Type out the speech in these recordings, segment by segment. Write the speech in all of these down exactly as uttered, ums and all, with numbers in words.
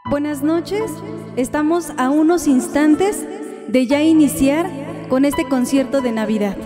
Buenas noches, estamos a unos instantes de ya iniciar con este concierto de Navidad.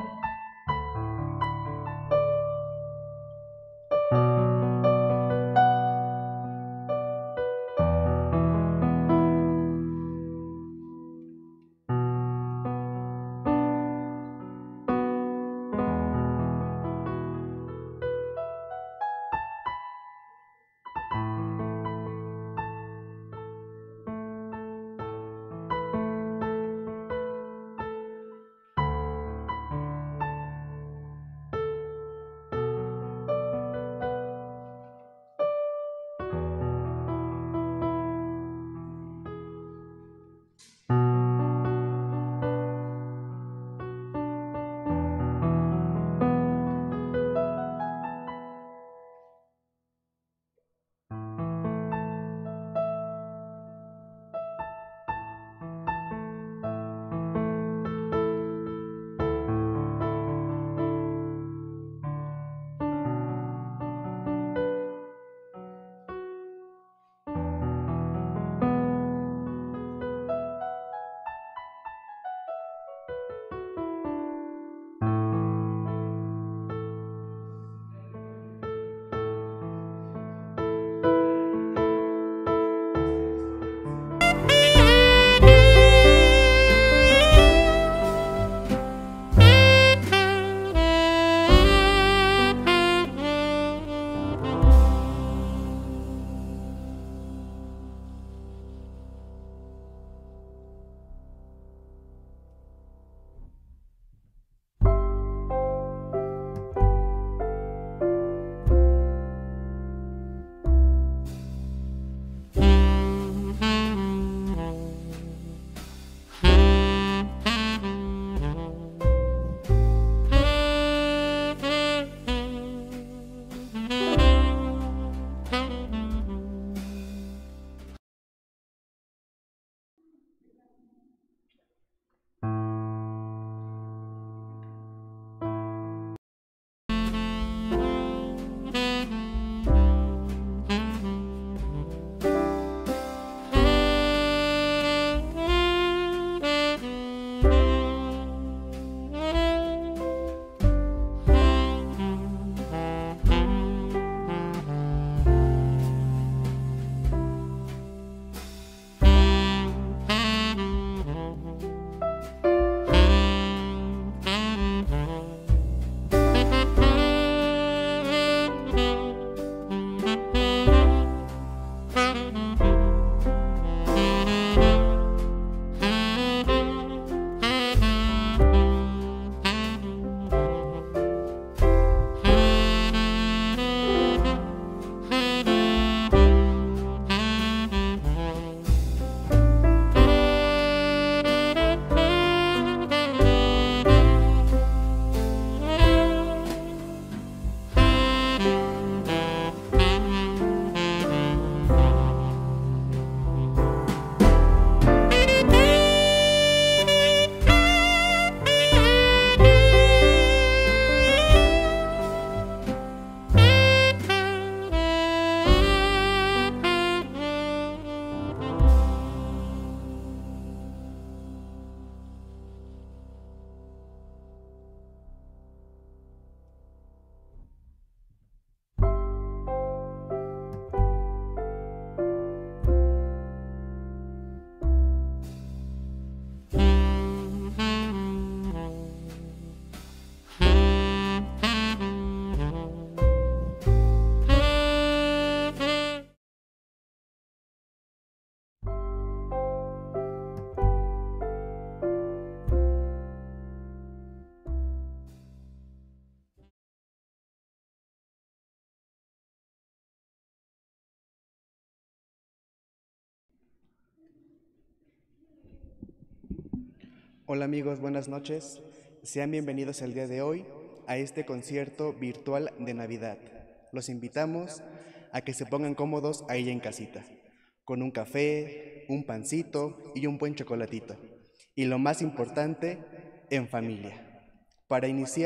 Hola amigos, buenas noches. Sean bienvenidos el día de hoy a este concierto virtual de Navidad. Los invitamos a que se pongan cómodos ahí en casita, con un café, un pancito y un buen chocolatito. Y lo más importante, en familia. Para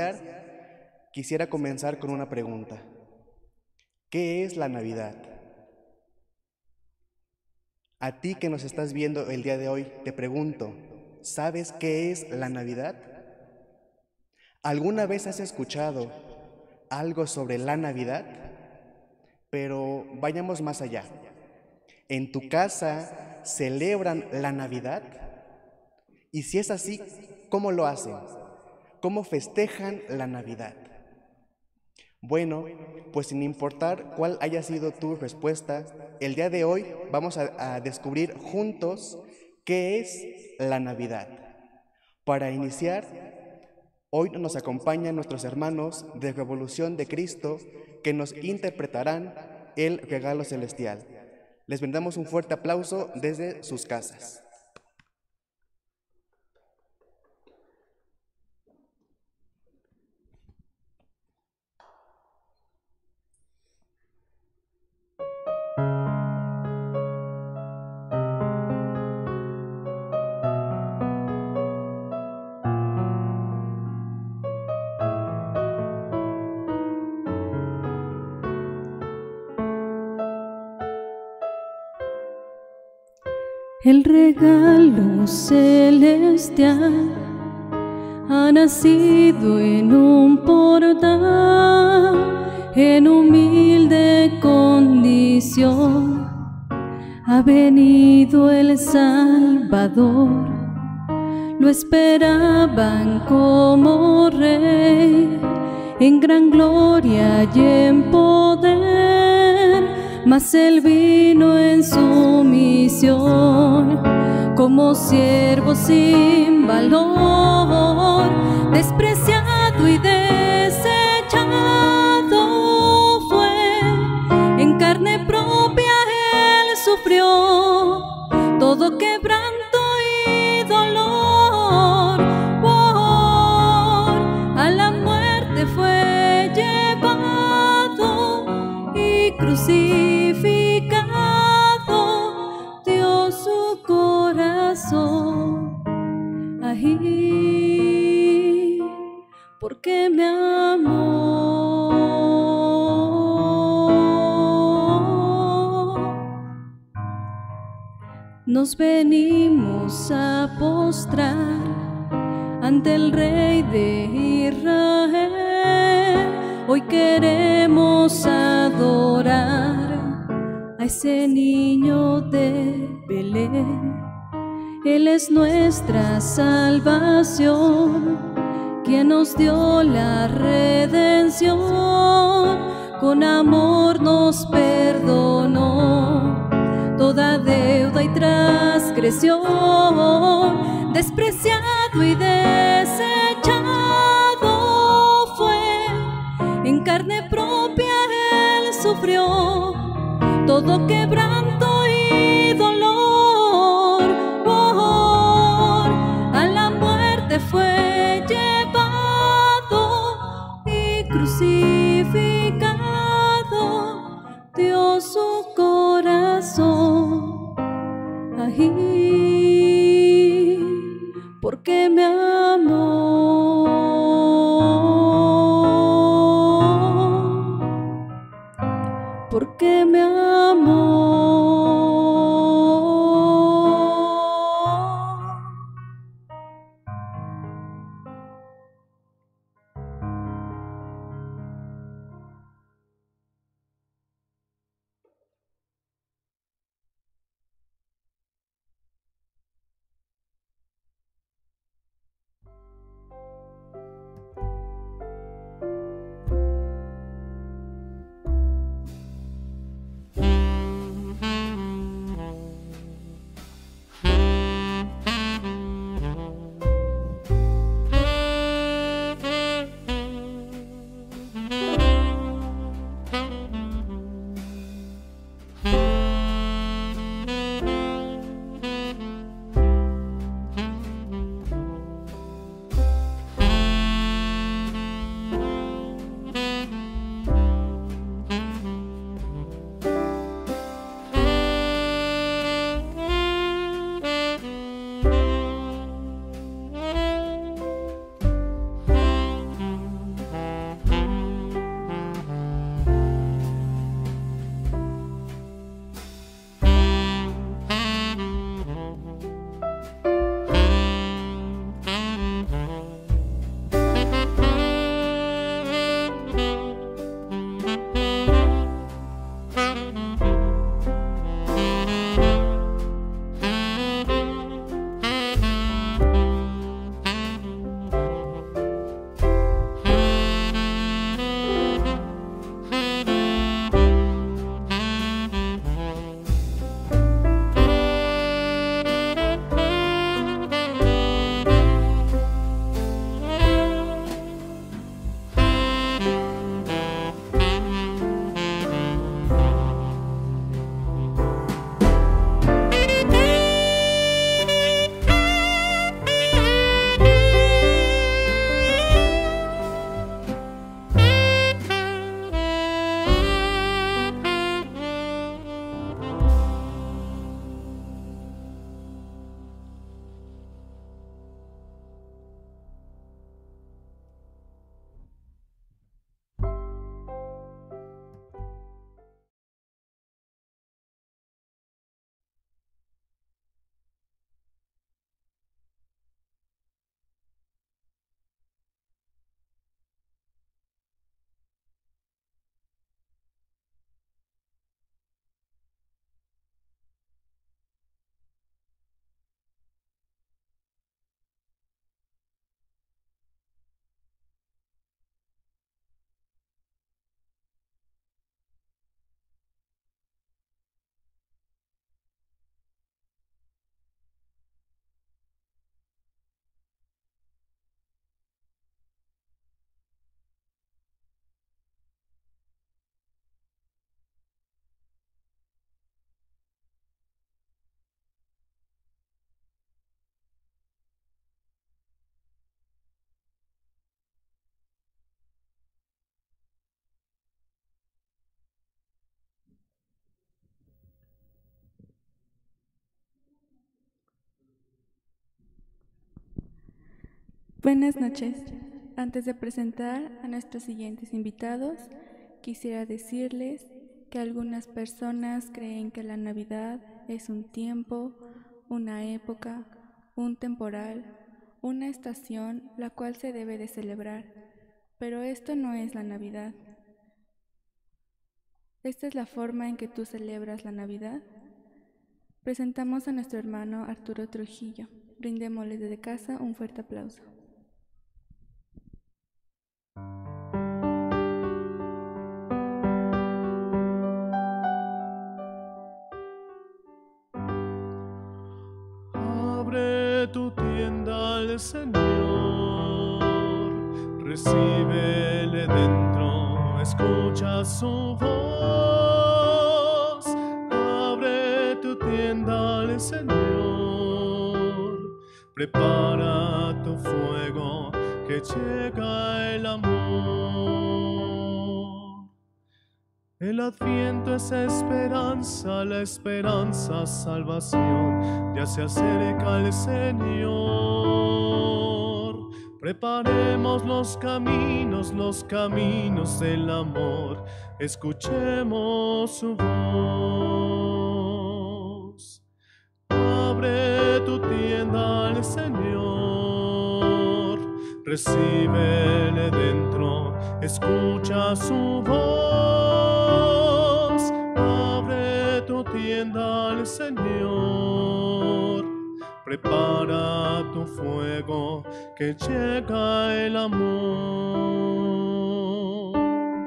iniciar, quisiera comenzar con una pregunta. ¿Qué es la Navidad? A ti que nos estás viendo el día de hoy, te pregunto, ¿sabes qué es la Navidad? ¿Alguna vez has escuchado algo sobre la Navidad? Pero vayamos más allá. ¿En tu casa celebran la Navidad? Y si es así, ¿cómo lo hacen? ¿Cómo festejan la Navidad? Bueno, pues sin importar cuál haya sido tu respuesta, el día de hoy vamos a, a descubrir juntos qué es la Navidad. Para iniciar, hoy nos acompañan nuestros hermanos de Revolución de Cristo que nos interpretarán el regalo celestial. Les brindamos un fuerte aplauso desde sus casas. El regalo celestial ha nacido en un portal, en humilde condición ha venido el Salvador. Lo esperaban como rey, en gran gloria y en poder, mas él vino en su misión como siervo sin valor, despreciado y desechado fue. En carne propia él sufrió todo quebranto y dolor. Oh, a la muerte fue llevado y crucificado, dio su corazón. Ahí, porque me amó. Nos venimos a postrar ante el Rey de Israel. Hoy queremos adorar a ese niño de Belén. Él es nuestra salvación, quien nos dio la redención. Con amor nos perdonó toda deuda y transgresión. Despreciado y desechado fue, en carne propia él sufrió todo quebranto y dolor. Oh, a la muerte fue llevado y crucificado, dio su corazón. Ahí, porque me amó. Porque me amó. Buenas noches. Antes de presentar a nuestros siguientes invitados, quisiera decirles que algunas personas creen que la Navidad es un tiempo, una época, un temporal, una estación la cual se debe de celebrar, pero esto no es la Navidad. ¿Esta es la forma en que tú celebras la Navidad? Presentamos a nuestro hermano Arturo Trujillo. Brindémosle desde casa un fuerte aplauso. Abre tu tienda al Señor, recíbele dentro, escucha su voz. Abre tu tienda al Señor, prepara tu fuego, que llega el amor. El Adviento es esperanza, la esperanza salvación, ya se acerca el Señor. Preparemos los caminos, los caminos del amor, escuchemos su voz. Abre tu tienda al Señor, recíbele dentro, escucha su voz. Abre tu tienda al Señor, prepara tu fuego, que llega el amor.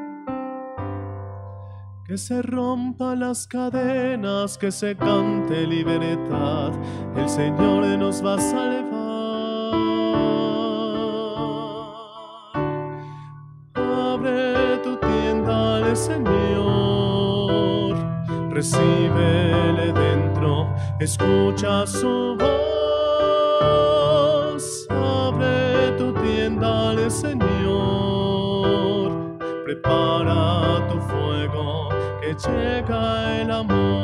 Que se rompan las cadenas, que se cante libertad, el Señor nos va a salvar. Abre tu tienda al Señor, recíbele dentro, escucha su voz. Abre tu tienda al Señor, prepara tu fuego, que llega el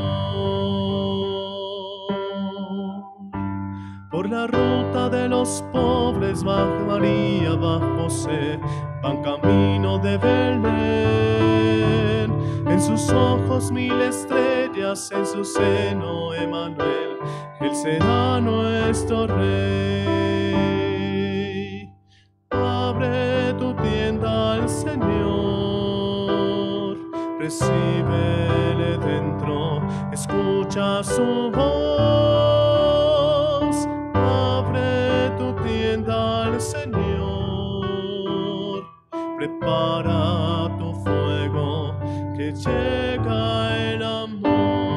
amor. Por la ruta de los pobres va María, va José, van camino de Belén. En sus ojos mil estrellas, en su seno Emmanuel, Él será nuestro Rey. Abre tu tienda al Señor, recíbele dentro, escucha su voz, abre tu tienda al Señor, prepara tu fuego, que llega el amor.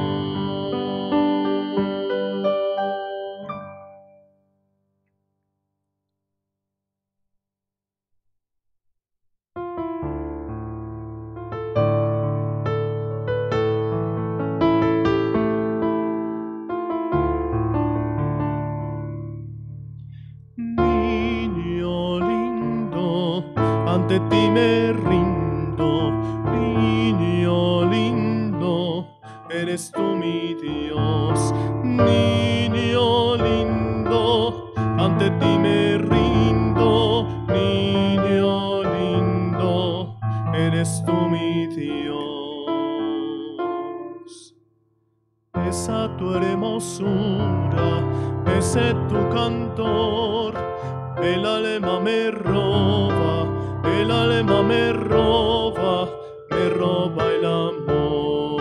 Niño lindo, ante ti me rindo, niño lindo, eres tú mi Dios. Niño lindo, ante ti me rindo, niño lindo, eres tú mi Dios. Esa tu hermosura, ese tu cantor, el alma me roba, el alma me roba, me roba el amor.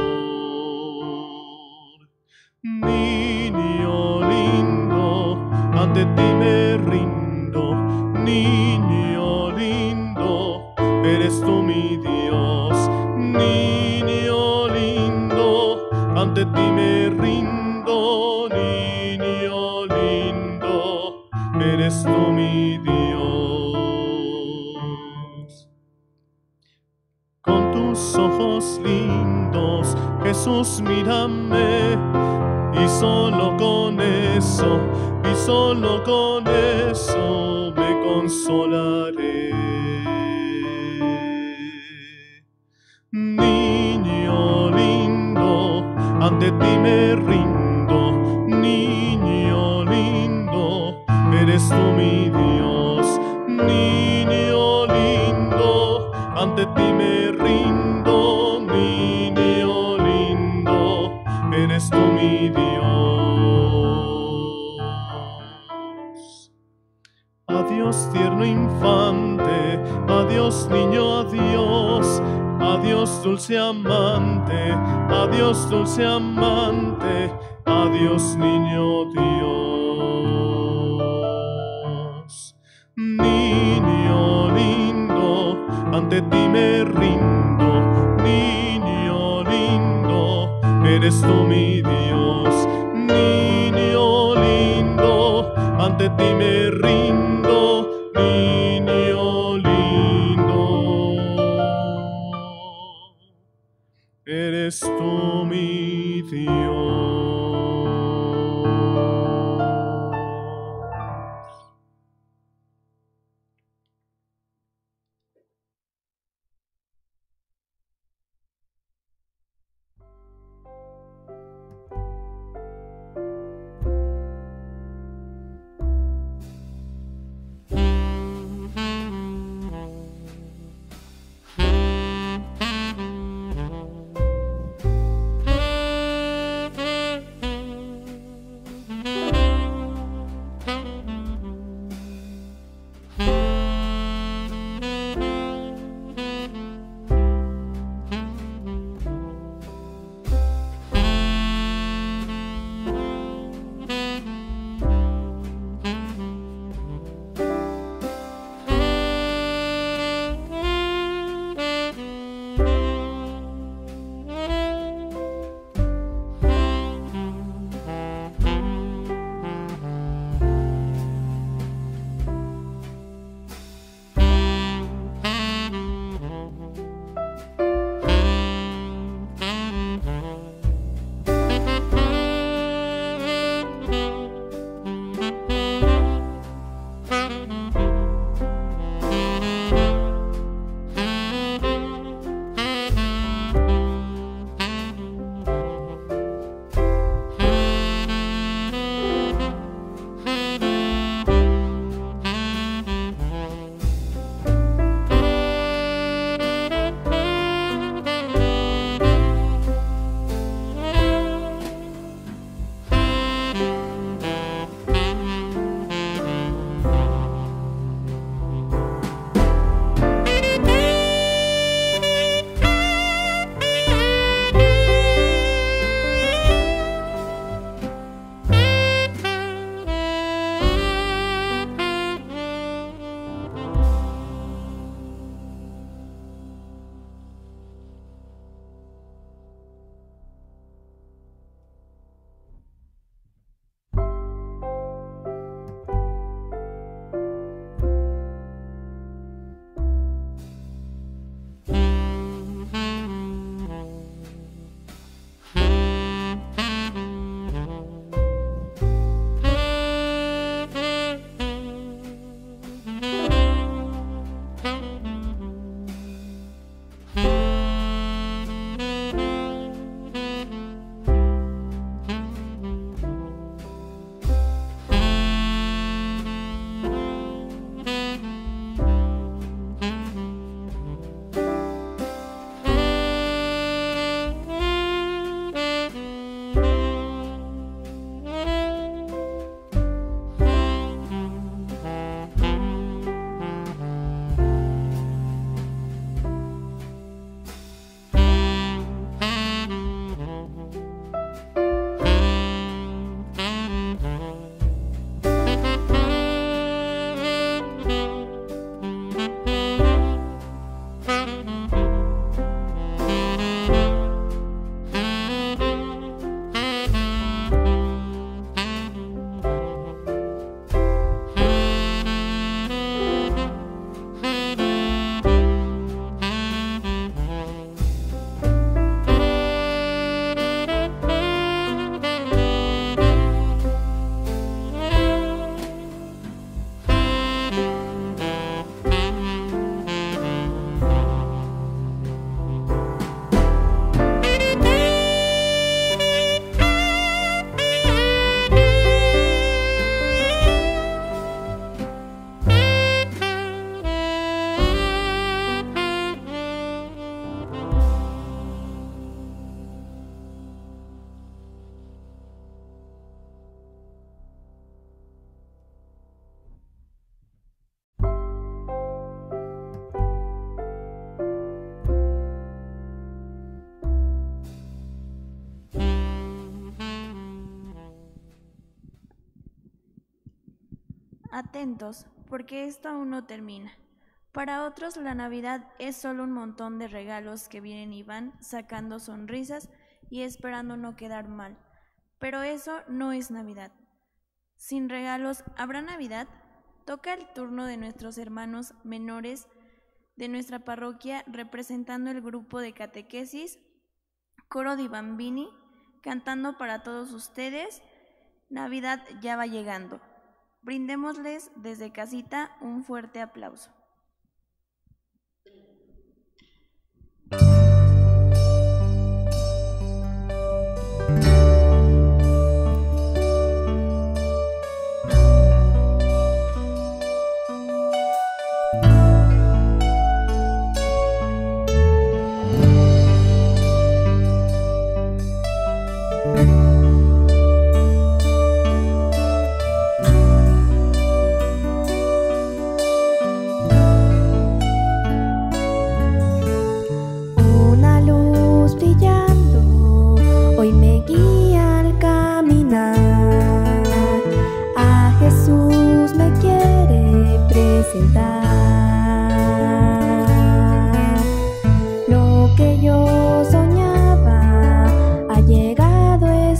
Niño lindo, ante ti me rindo, niño lindo, eres tú mi Dios. Niño lindo, ante ti me rindo, niño lindo, eres tú mi Dios. Con tus ojos lindos, Jesús, mírame, y solo con eso, y solo con eso me consolaré. Niño lindo, ante ti me rindo, niño lindo, eres tú mi Dios. Niño lindo, ante ti me rindo, niño lindo, eres tú mi Dios. Adiós tierno infante, adiós niño, adiós, adiós dulce amante, adiós dulce amante, adiós niño Dios. Niño lindo, ante ti me rindo, niño lindo, eres tú mi Dios. Niño lindo, ante ti me rindo, niño lindo, eres tú mi Dios. Atentos, porque esto aún no termina. Para otros la Navidad es solo un montón de regalos que vienen y van sacando sonrisas y esperando no quedar mal. Pero eso no es Navidad. Sin regalos, ¿habrá Navidad? Toca el turno de nuestros hermanos menores de nuestra parroquia representando el grupo de catequesis, coro di bambini, cantando para todos ustedes. Navidad ya va llegando. Brindémosles desde casita un fuerte aplauso. Lo que yo soñaba ha llegado.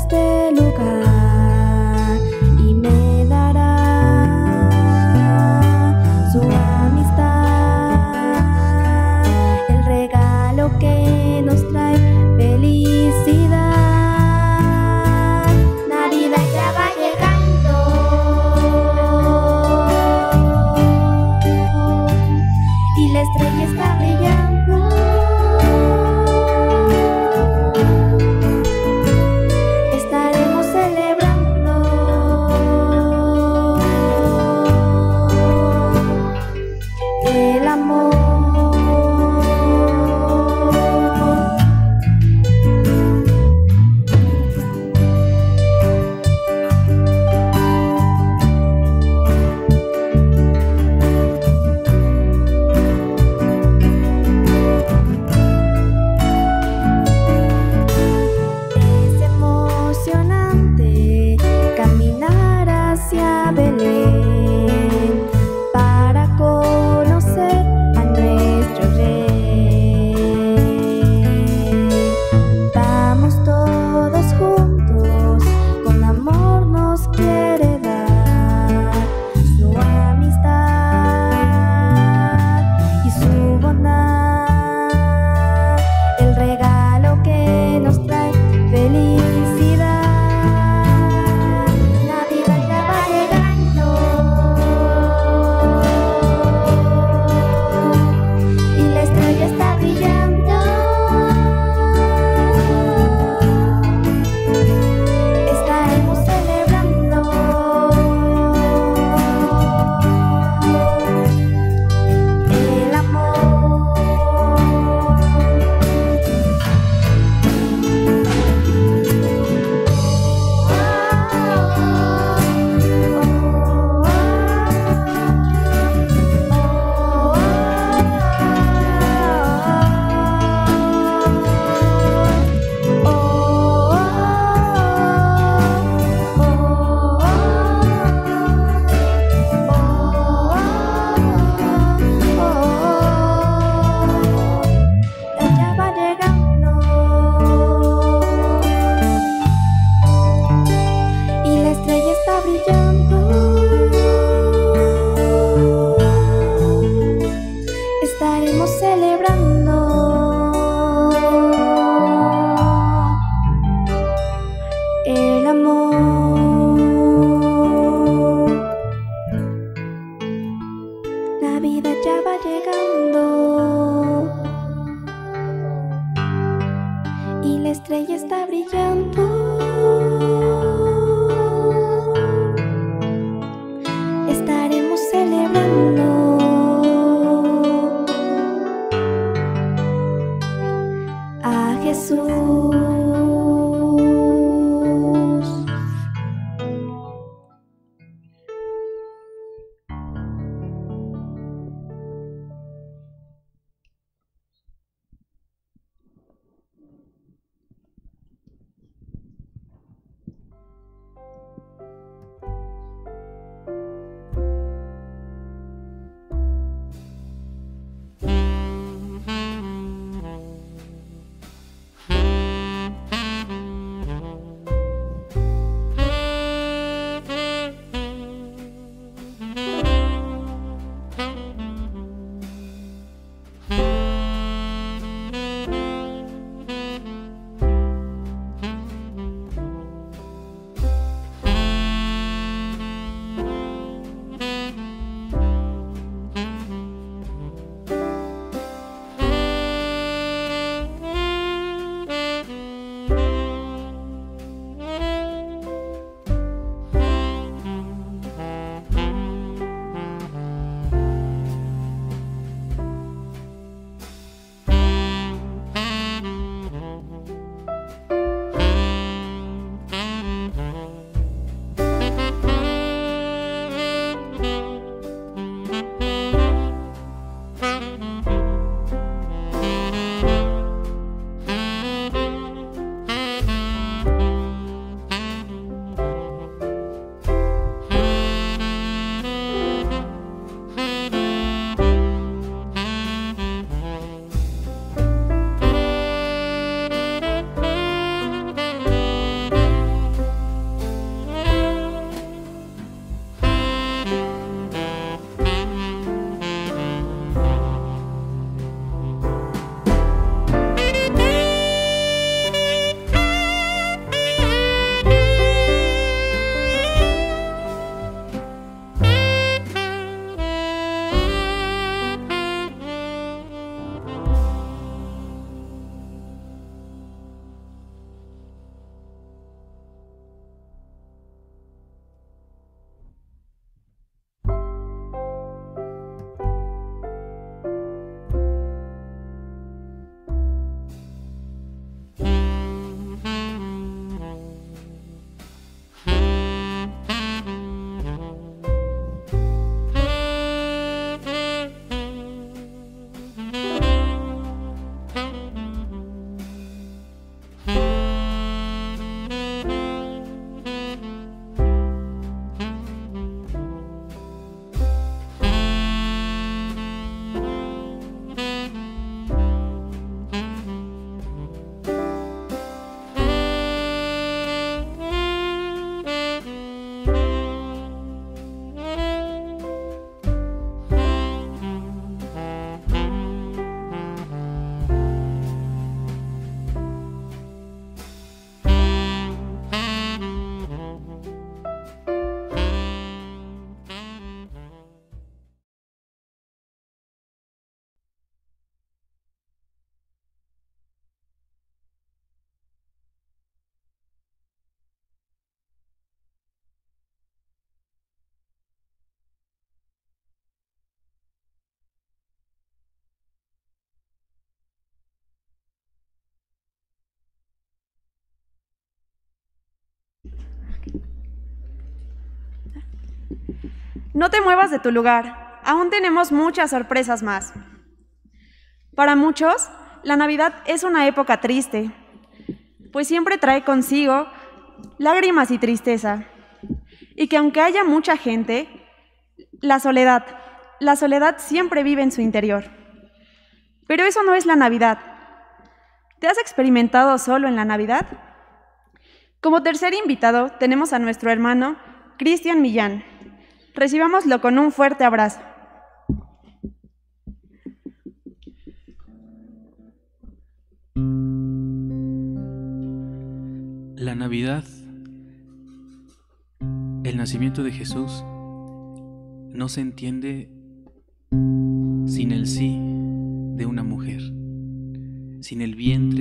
No te muevas de tu lugar, aún tenemos muchas sorpresas más. Para muchos, la Navidad es una época triste, pues siempre trae consigo lágrimas y tristeza, y que aunque haya mucha gente, la soledad, la soledad siempre vive en su interior. Pero eso no es la Navidad. ¿Te has experimentado solo en la Navidad? Como tercer invitado tenemos a nuestro hermano Cristian Millán. Recibámoslo con un fuerte abrazo. La Navidad, el nacimiento de Jesús, no se entiende sin el sí de una mujer, sin el vientre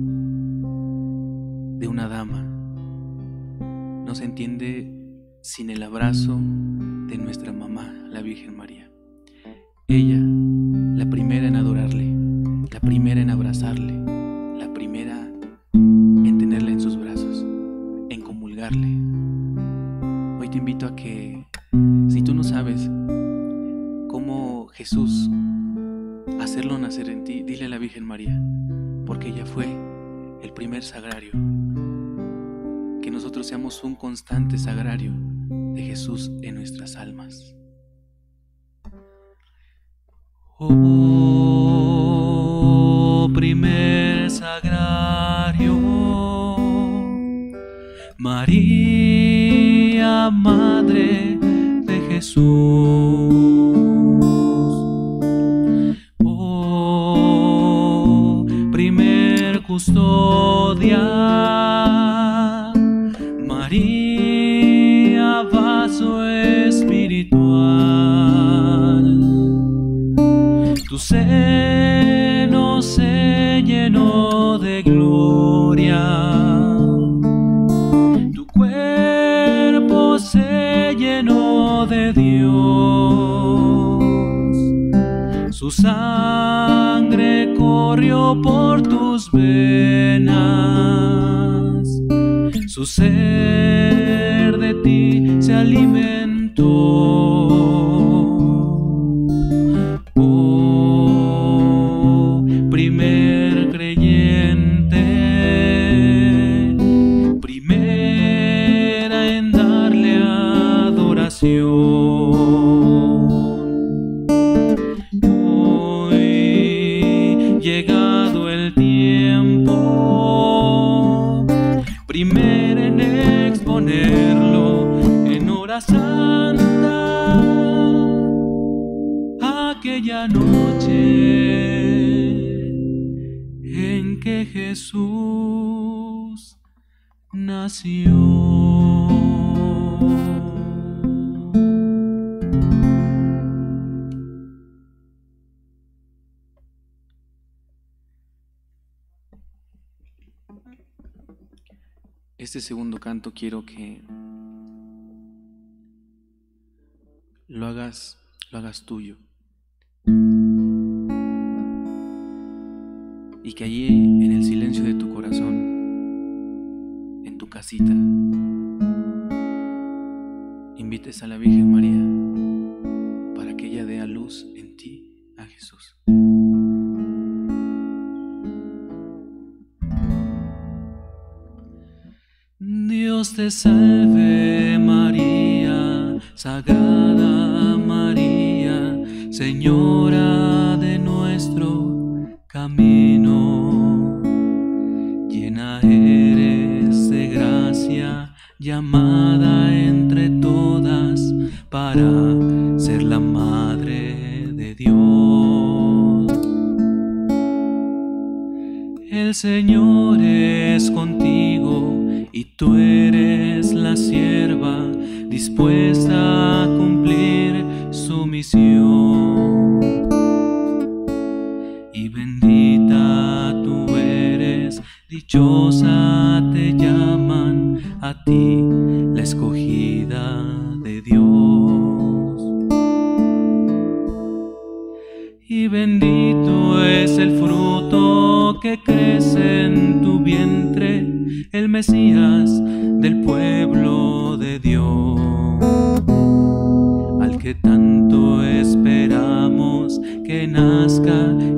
de una dama. No se entiende sin el abrazo de nuestra mamá, la Virgen María. Ella, la primera en adorarle, la primera en abrazarle, la primera en tenerle en sus brazos, en comulgarle. Hoy te invito a que, si tú no sabes cómo Jesús hacerlo nacer en ti, dile a la Virgen María, porque ella fue el primer sagrario. Que nosotros seamos un constante sagrario de Jesús en nuestras almas. Oh, primer sagrario, María, Madre de Jesús. Oh, primer custodia, María, vaso espiritual. Tu seno se llenó de gloria, tu cuerpo se llenó de Dios, su sangre corrió por tus venas, su ser de ti se alimentó. Oh, primer creyente, primera en darle adoración. Hoy, llegado el tiempo, primera en exponerlo en hora santa, aquella noche en que Jesús nació. Este segundo canto quiero que lo hagas, lo hagas tuyo. Y que allí en el silencio de tu corazón, en tu casita, invites a la Virgen María para que ella dé a luz en ti a Jesús. Dios te salve María, Sagrada María, Señora de nuestro camino. Llena eres de gracia, llamada entre todas para ser la Madre de Dios. El Señor es contigo y tú eres la sierva dispuesta a cumplir su misión. Y bendita tú eres, dichosa te llaman a ti, la escogida de Dios. Y bendito es el fruto que crece en tu vientre, el Mesías del pueblo de Dios, al que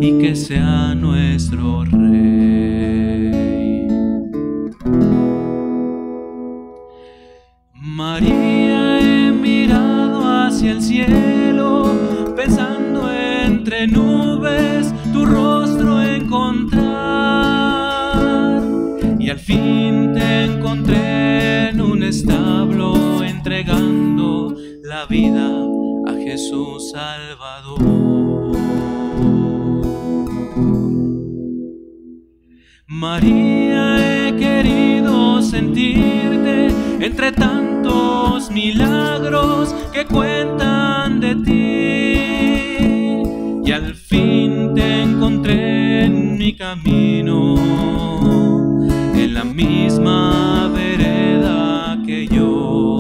y que sea nuestro Rey. María, he mirado hacia el cielo, pensando entre nubes tu rostro encontrar, y al fin te encontré en un establo entregando la vida a Jesús Salvador. María, he querido sentirte entre tantos milagros que cuentan de ti, y al fin te encontré en mi camino, en la misma vereda que yo.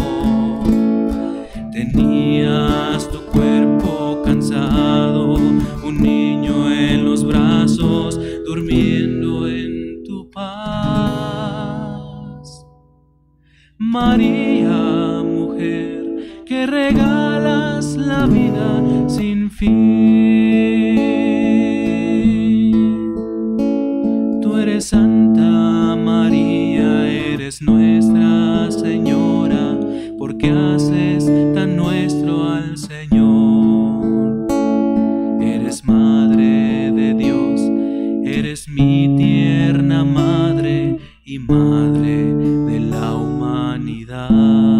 Tenías tu cuerpo cansado, un niño en los brazos, durmiendo en tu paz. María, mujer, que regalas la vida sin fin. Tú eres Santa María, eres Nuestra Señora, porque haces tan nuestro al Señor. Eres Madre de Dios, eres mi tierna madre y madre de la humanidad.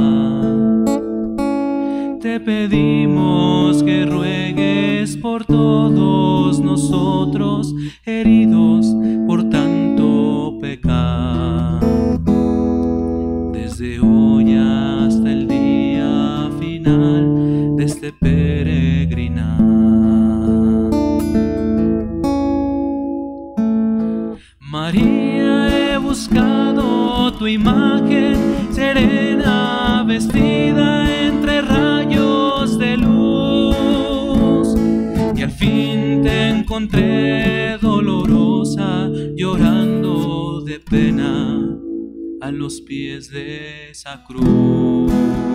Te pedimos que ruegues por todos nosotros, heridos por tanto pecar, desde hoy hasta el día final de este peregrinar. María, he buscado tu imagen serena, vestida entre rayos de luz, y al fin te encontré dolorosa, llorando de pena a los pies de esa cruz.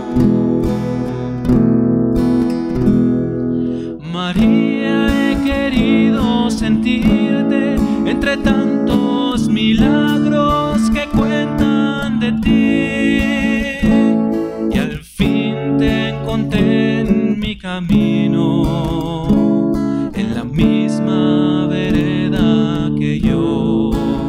María, he querido sentirte entre tantos milagros que cuentan de ti, y al fin te encontré en mi camino, en la misma vereda que yo.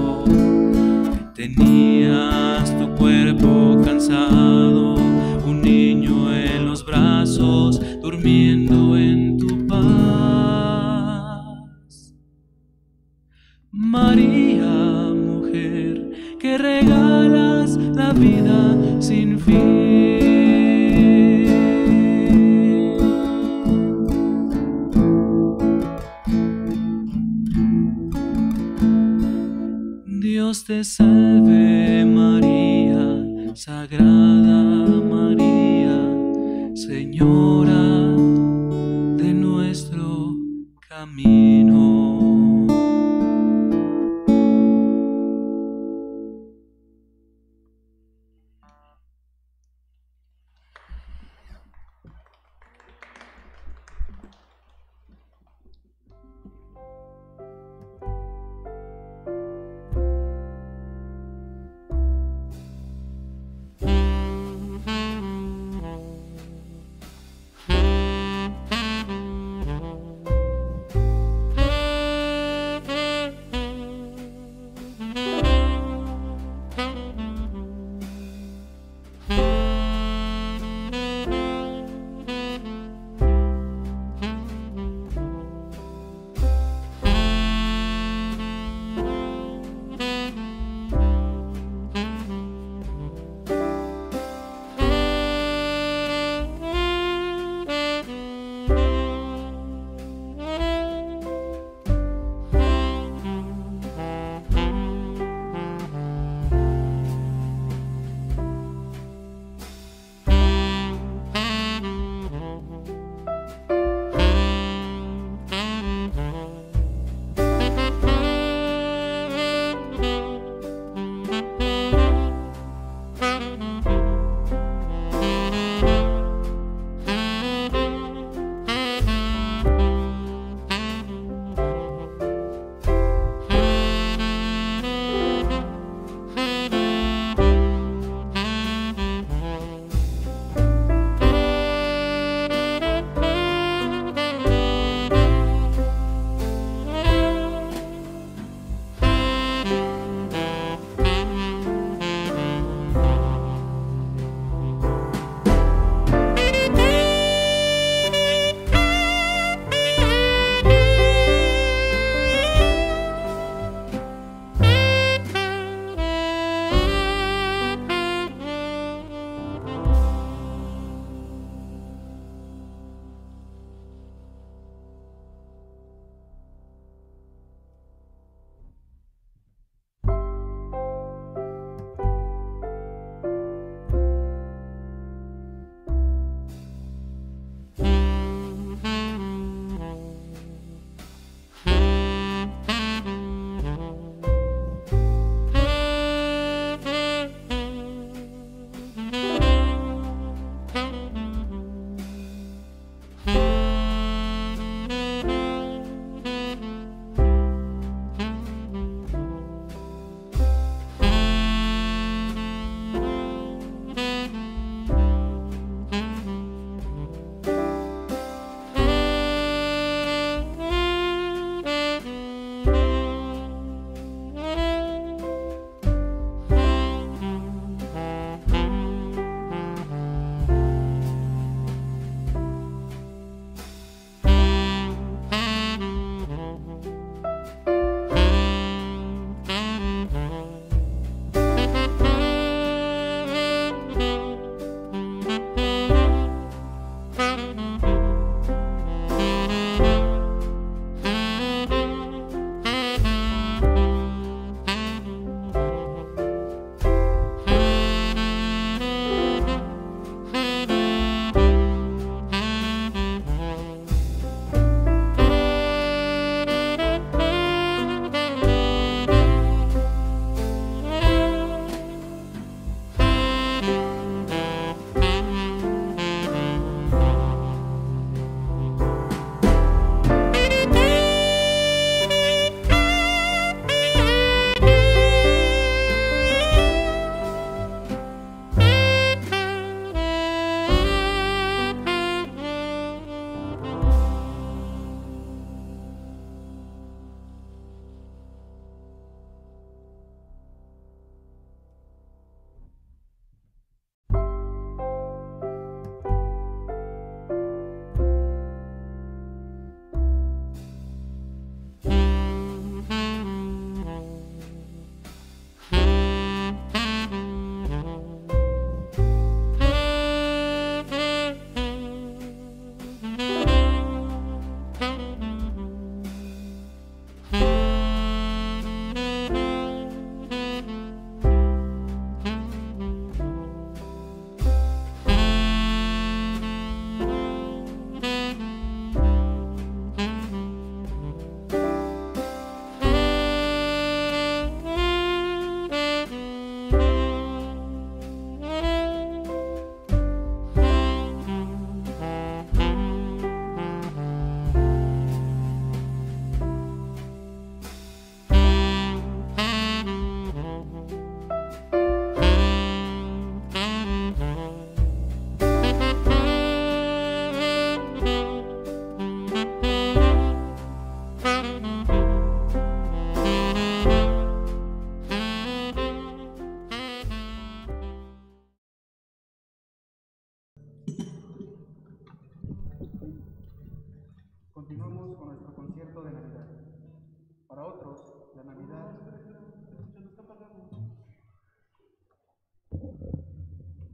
Tenías tu cuerpo cansado, un niño en los brazos, durmiendo en tu paz. María, mujer, que regalas la vida sin fin. Dios te salve María, Sagrada María, Señora de nuestro camino.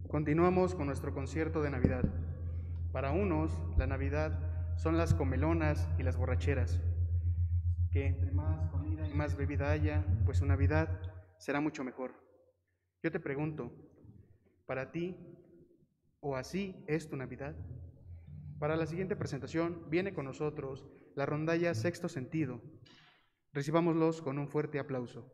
Continuamos con nuestro concierto de Navidad. Para unos, la Navidad son las comelonas y las borracheras, que entre más comida y más bebida haya, pues su Navidad será mucho mejor. Yo te pregunto, ¿para ti o así es tu Navidad? Para la siguiente presentación viene con nosotros la rondalla Sexto Sentido. Recibámoslos con un fuerte aplauso.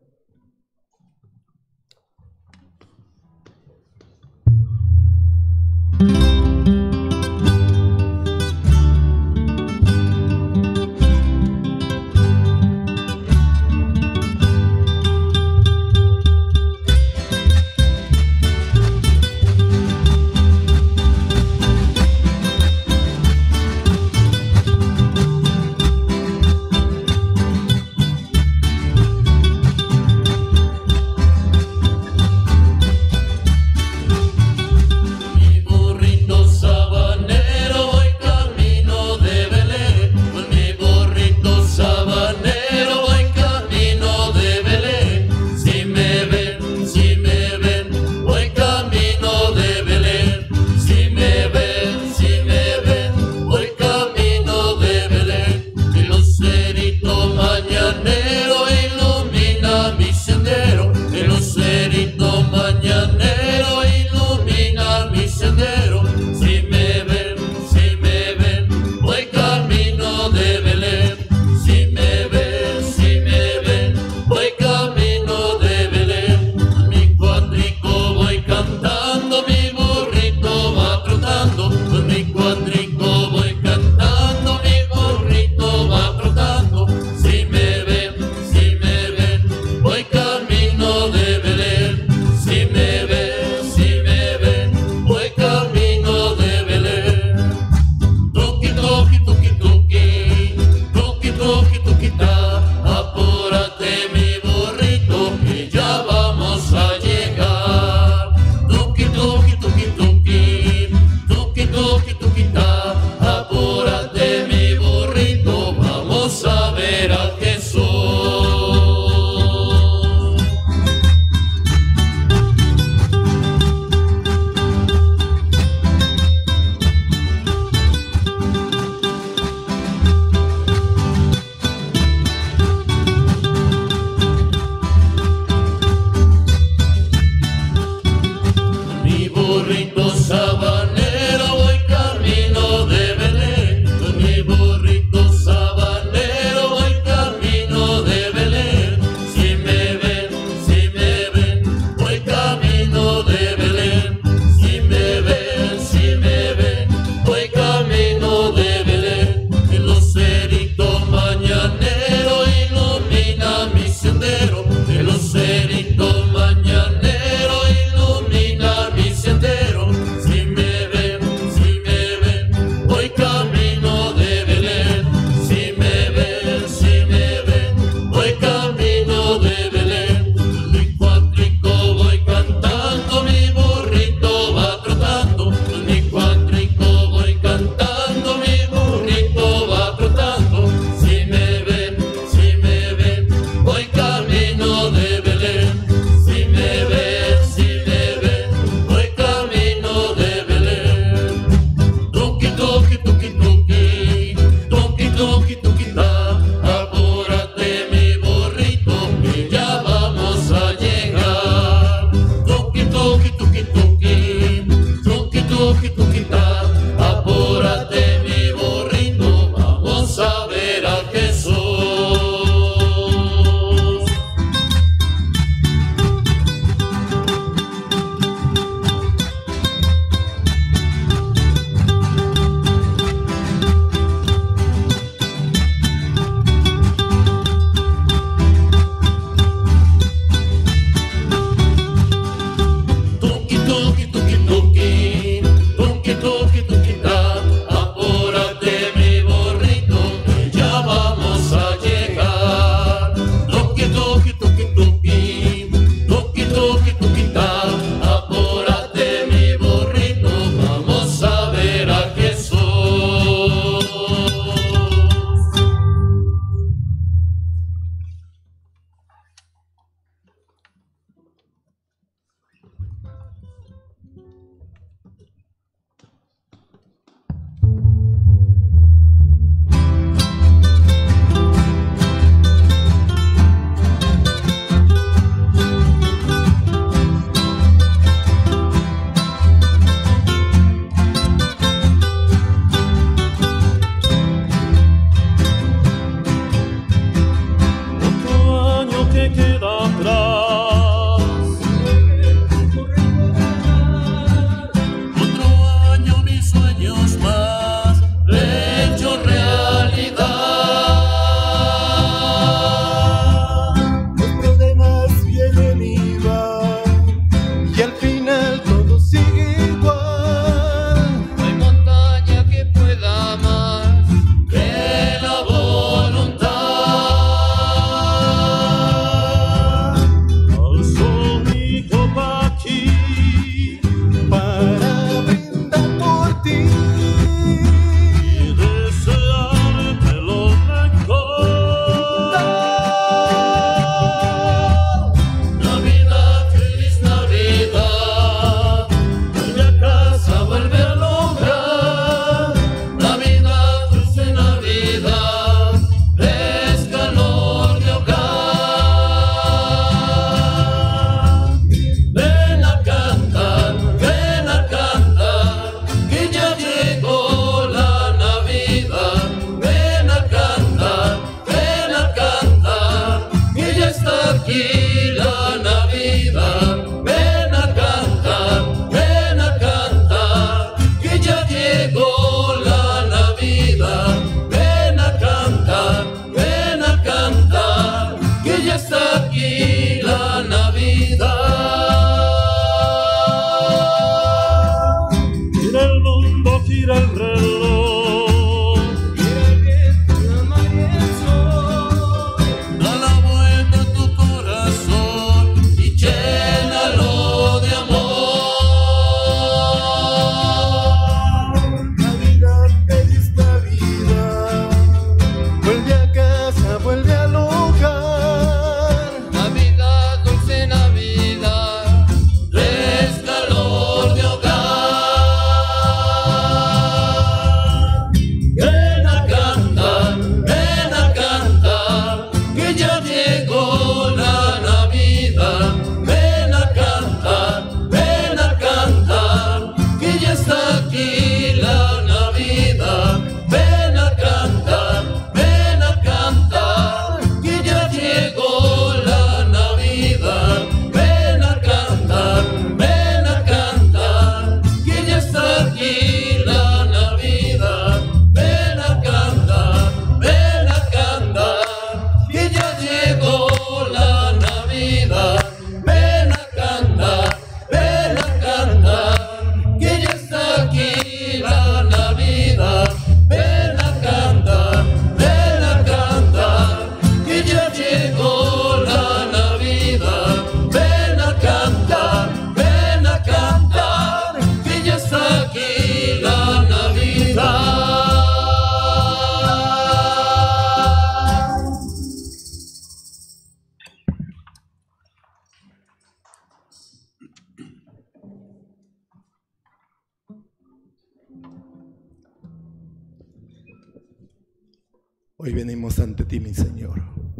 Hoy venimos ante ti, mi Señor.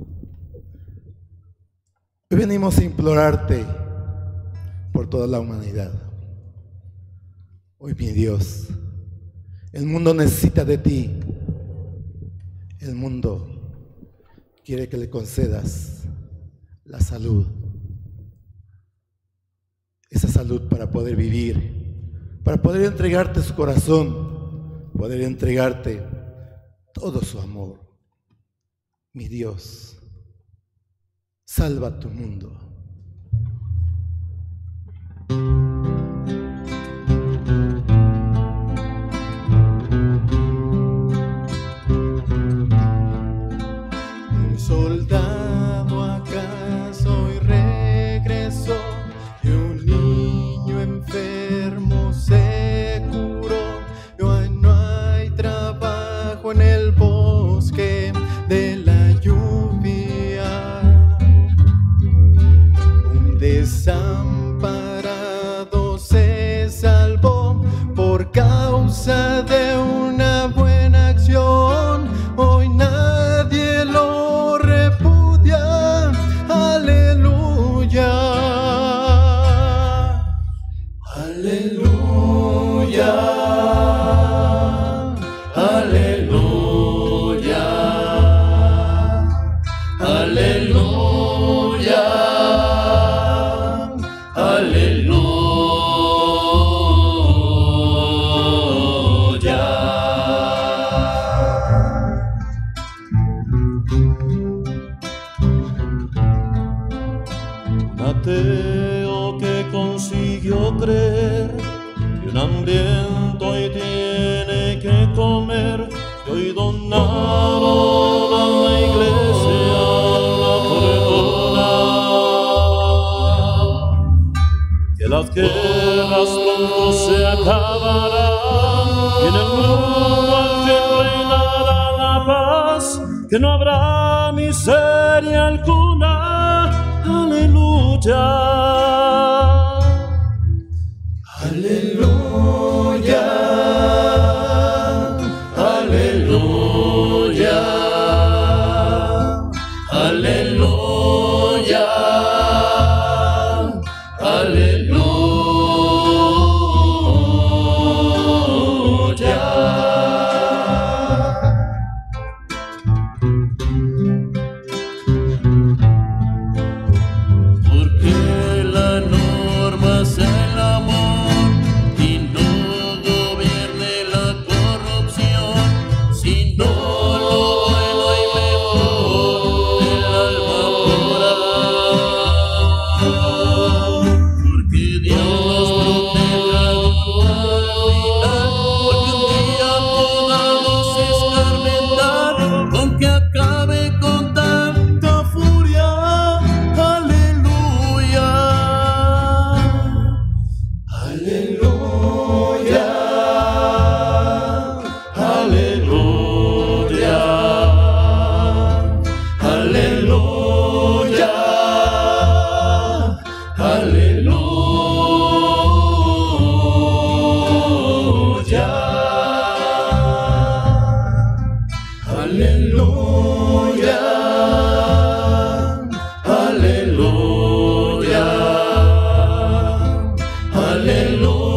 Hoy venimos a implorarte por toda la humanidad. Hoy, mi Dios, el mundo necesita de ti. El mundo quiere que le concedas la salud. Esa salud para poder vivir, para poder entregarte su corazón, poder entregarte todo su amor. Mi Dios, salva tu mundo. Un soldado acaso hoy regresó y un niño enfermo se curó. Y hoy no hay trabajo en el bosque de la lluvia. Un desamparado se salvó por causa de una buena acción. Hoy nadie lo repudia. Aleluya. Aleluya. Aleluya. Aleluya. Un ateo que consiguió creer que un hambriento hoy tiene que comer, y hoy donaron a la iglesia la fortuna. Que las guerras pronto se acabarán, y en el mundo al fin reinará la paz, que no habrá miseria alguna. Aleluya. Aleluya. Aleluya. Aleluya. Aleluya. Aleluya.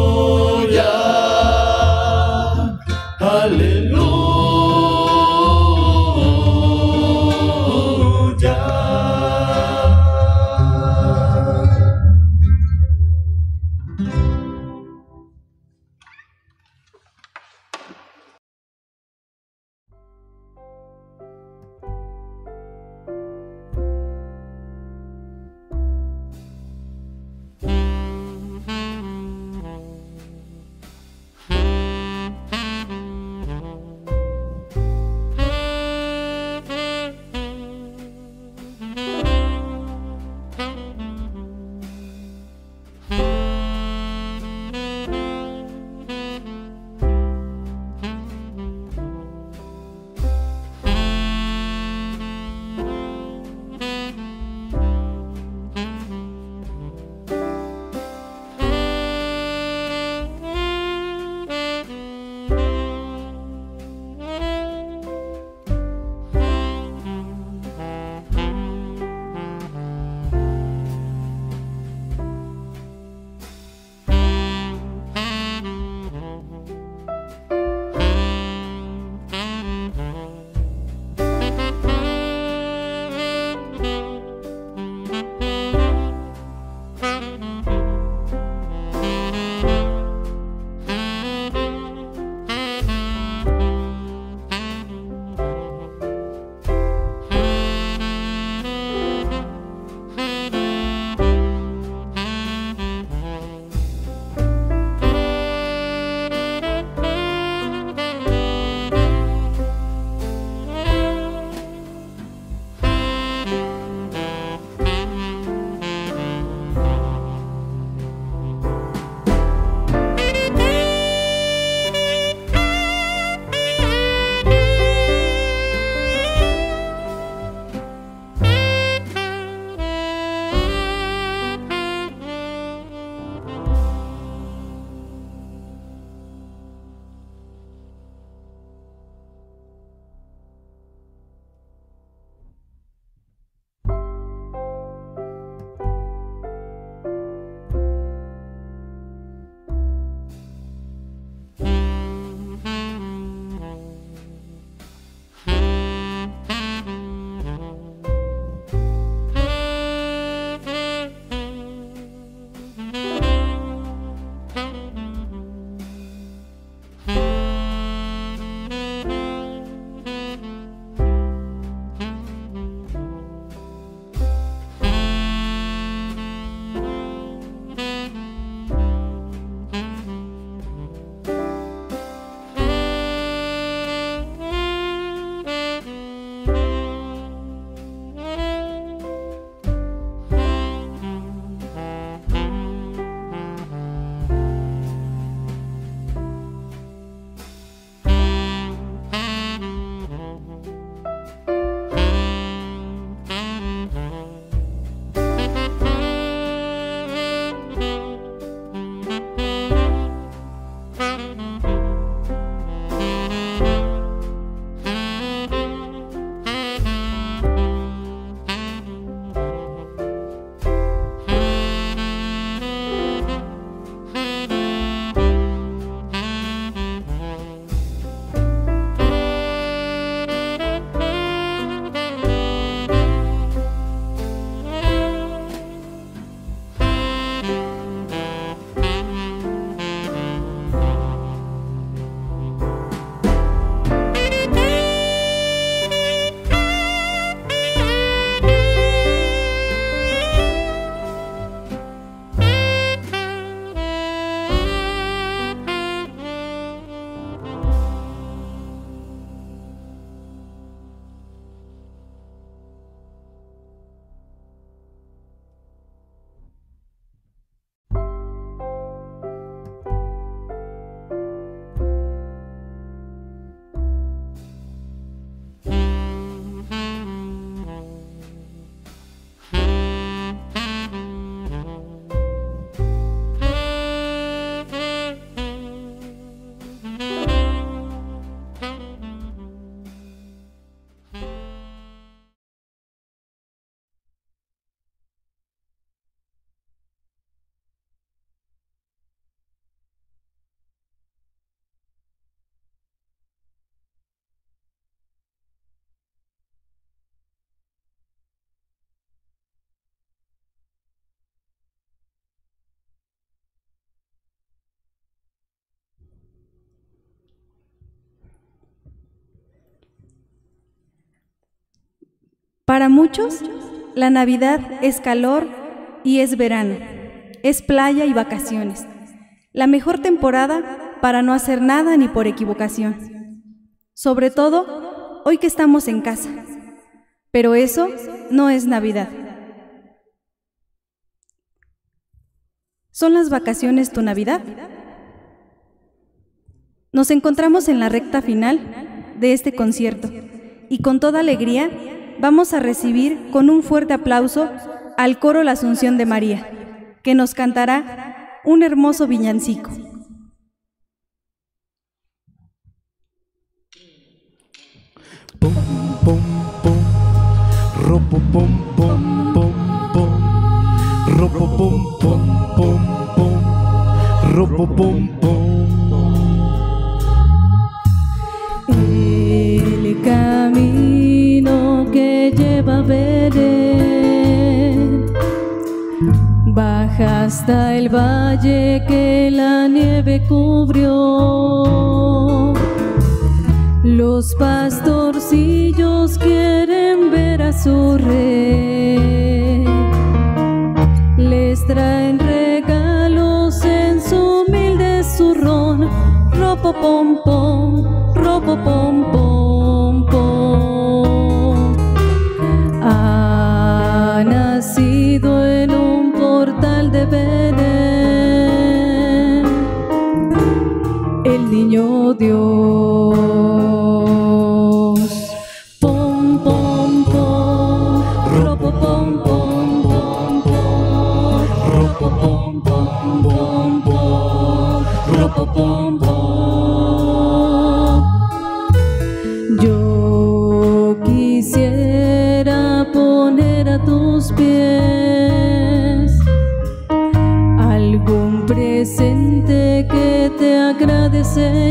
Para muchos, la Navidad es calor y es verano, es playa y vacaciones, la mejor temporada para no hacer nada ni por equivocación. Sobre todo, hoy que estamos en casa. Pero eso no es Navidad. ¿Son las vacaciones tu Navidad? Nos encontramos en la recta final de este concierto y con toda alegría vamos a recibir con un fuerte aplauso al coro La Asunción de María, que nos cantará un hermoso villancico. Pum, pum, pum, ropo, pum, pum, pum, pum, ropo, pum, pum, pum, pum, ropo, pum, pum. El camino que lleva a Belén baja hasta el valle que la nieve cubrió. Los pastorcillos quieren ver a su rey, les traen regalos en su humilde zurrón. Ropo pom pom, ropo pom pom pom. Ha nacido en un portal de Belén el niño Dios. Pom pom pom, ropo pom pom pom pom, ropo pom pom pom pom, ropo pom pom. Yo quisiera poner a tus pies algún presente que te agrade,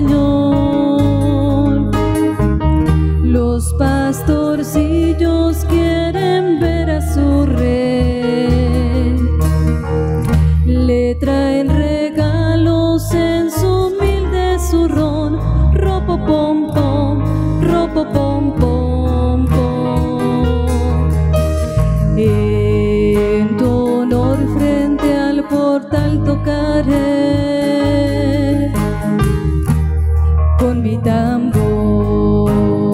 Señor. Los pastorcillos quieren ver a su rey, le traen regalos en su humilde zurrón. Ropo pom pom, ropo pom pom pom. En tu honor frente al portal tocaré con mi tambor.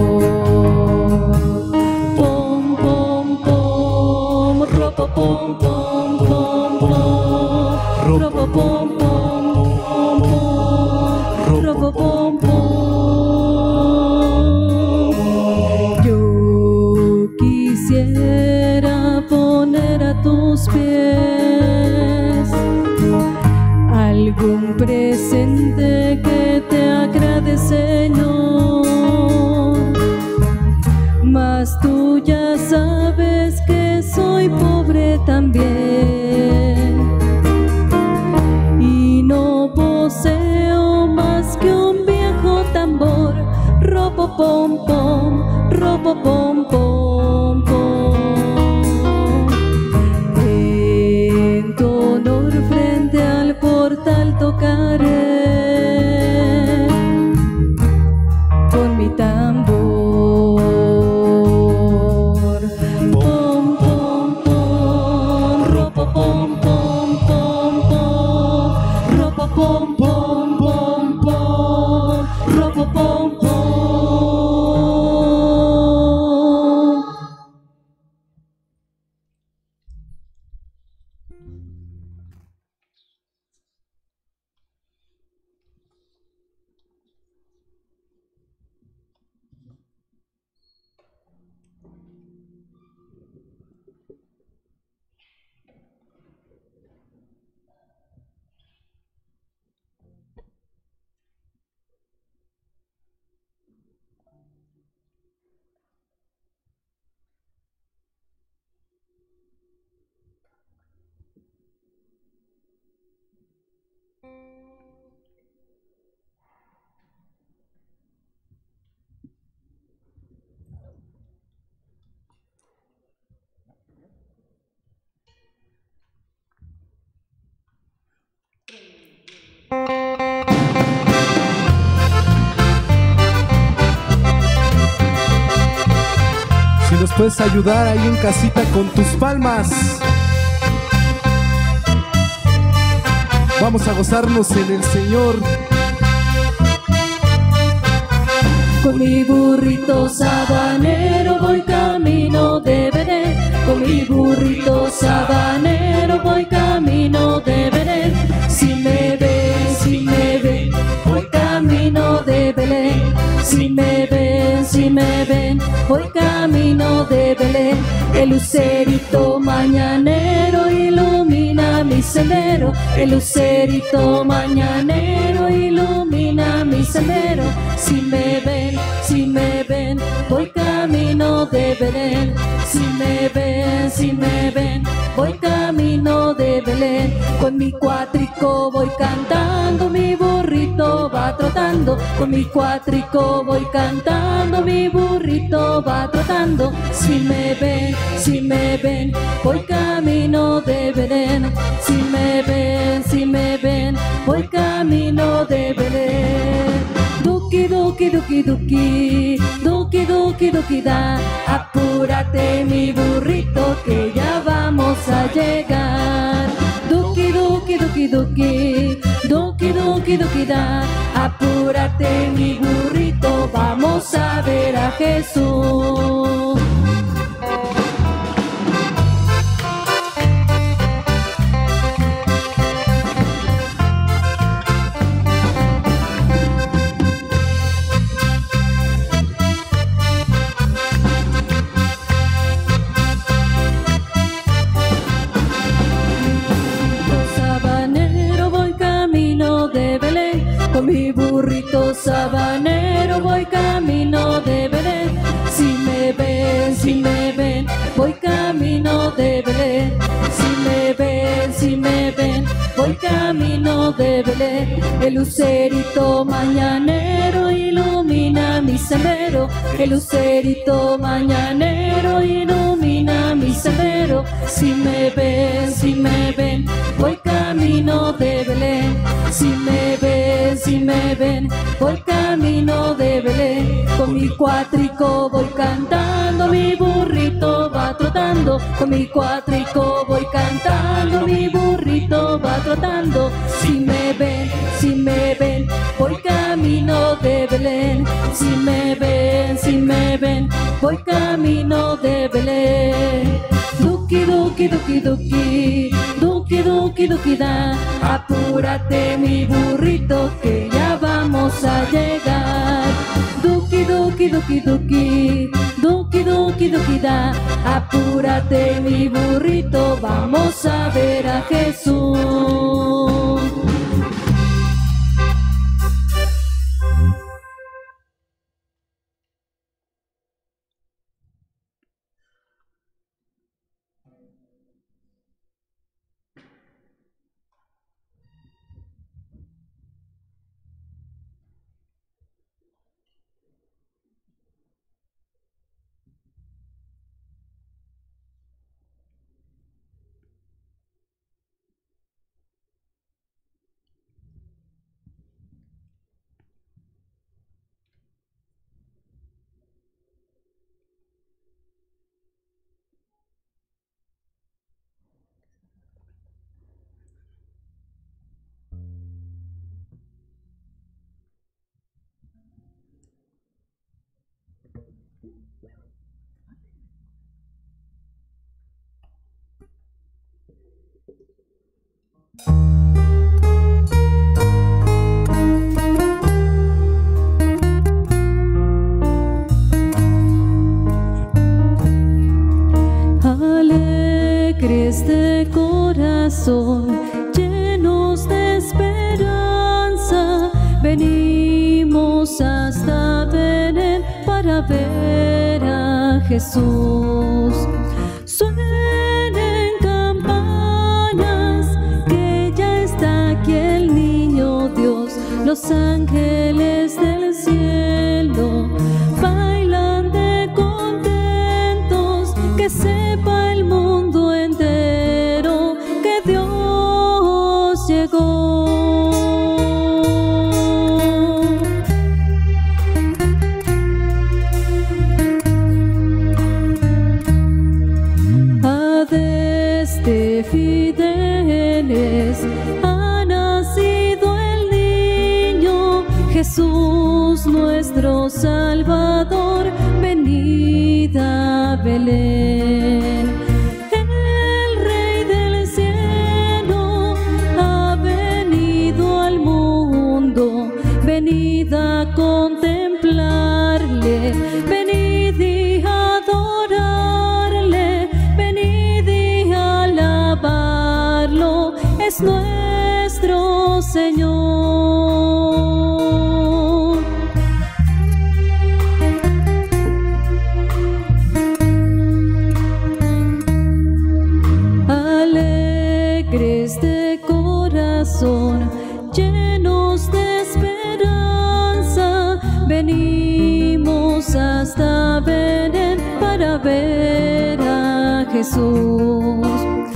Pom pom pom, ropo pom pom pom pom, ropo pom pom pom pom, ropo pom pom. Yo quisiera poner a tus pies algún presente que te agrade, Señor. Mas tú ya sabes que soy pobre también y no poseo más que un viejo tambor. Ropo pom pom, ropo pom pom pom. En tu honor frente al portal tocaré con mi tambor. Pom pom pom, ropo pom pom pom pom, ropo pom pom pom pom, ropo pom pom. puedes ayudar ahí en casita con tus palmas. Vamos a gozarnos en el Señor. Con mi burrito sabanero voy camino de Belén. Con mi burrito sabanero voy camino de Belén. Si me ven, si me ven, voy camino de Belén. Si me ven, si me ven, voy camino de Belén. El lucerito mañanero ilumina mi sendero. El lucerito mañanero ilumina mi sendero. Si me ven, si me ven, voy camino de Belén. Si me ven, si me ven, voy camino de Belén. Con mi cuatrico voy cantando, mi burrito va trotando. Con mi cuatrico voy cantando, mi burrito va trotando. Si me ven, si me ven, voy camino de Belén. Si me ven, si me ven, voy camino de Belén. Duki, duki, duki, duki, duki, duki, duki, da. Apúrate mi burrito que ya vamos a llegar. Duki, duki, duki, duki, duki, duki, duki, da. Apúrate mi burrito, vamos a ver a Jesús. Con mi burrito sabanero voy camino de Belén. Si me ven, si me ven, voy camino de Belén. Si me ven, si me ven, voy camino de Belén. El lucerito mañanero ilumina mi sendero. El lucerito mañanero ilumina mi sendero. Si me ven, si me ven, voy camino de Belén. Si me ven, si me ven, voy camino de Belén. Con mi cuatrico voy cantando, mi burrito va trotando. Con mi cuatrico voy cantando, mi burrito va trotando. Si me ven, si me ven, voy camino de Belén. Si me ven, si me ven, voy camino de Belén. Duki, duki, duki, duki, duki, duki, duki, da. Apúrate mi burrito que ya vamos a llegar. Duki, duki, duki, duki, duki, duki, duki, da. Apúrate mi burrito, vamos a ver a Jesús. Alegres de corazón, llenos de esperanza, venimos hasta Belén para ver a Jesús. Suenen campanas, que ya está aquí el niño Dios. Los ángeles del cielo bailan de contentos, que sepa el mundo entero que Dios llegó. Jesús nuestro Salvador, venid a Belén. El Rey del cielo ha venido al mundo, venid a contemplarle, venid y adorarle, venid y alabarlo, es nuestro Señor. Alegres de corazón, llenos de esperanza, venimos hasta Belén para ver a Jesús.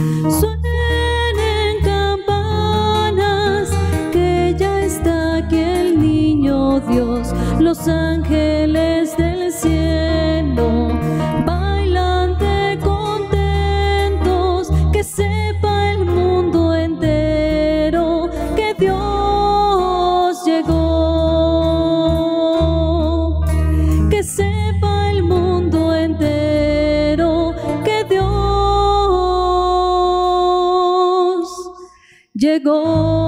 Suenen campanas, que ya está aquí el niño Dios, los ángeles del cielo bailan de contentos, que sepa el mundo entero que Dios llegó, que sepa el mundo entero que Dios llegó.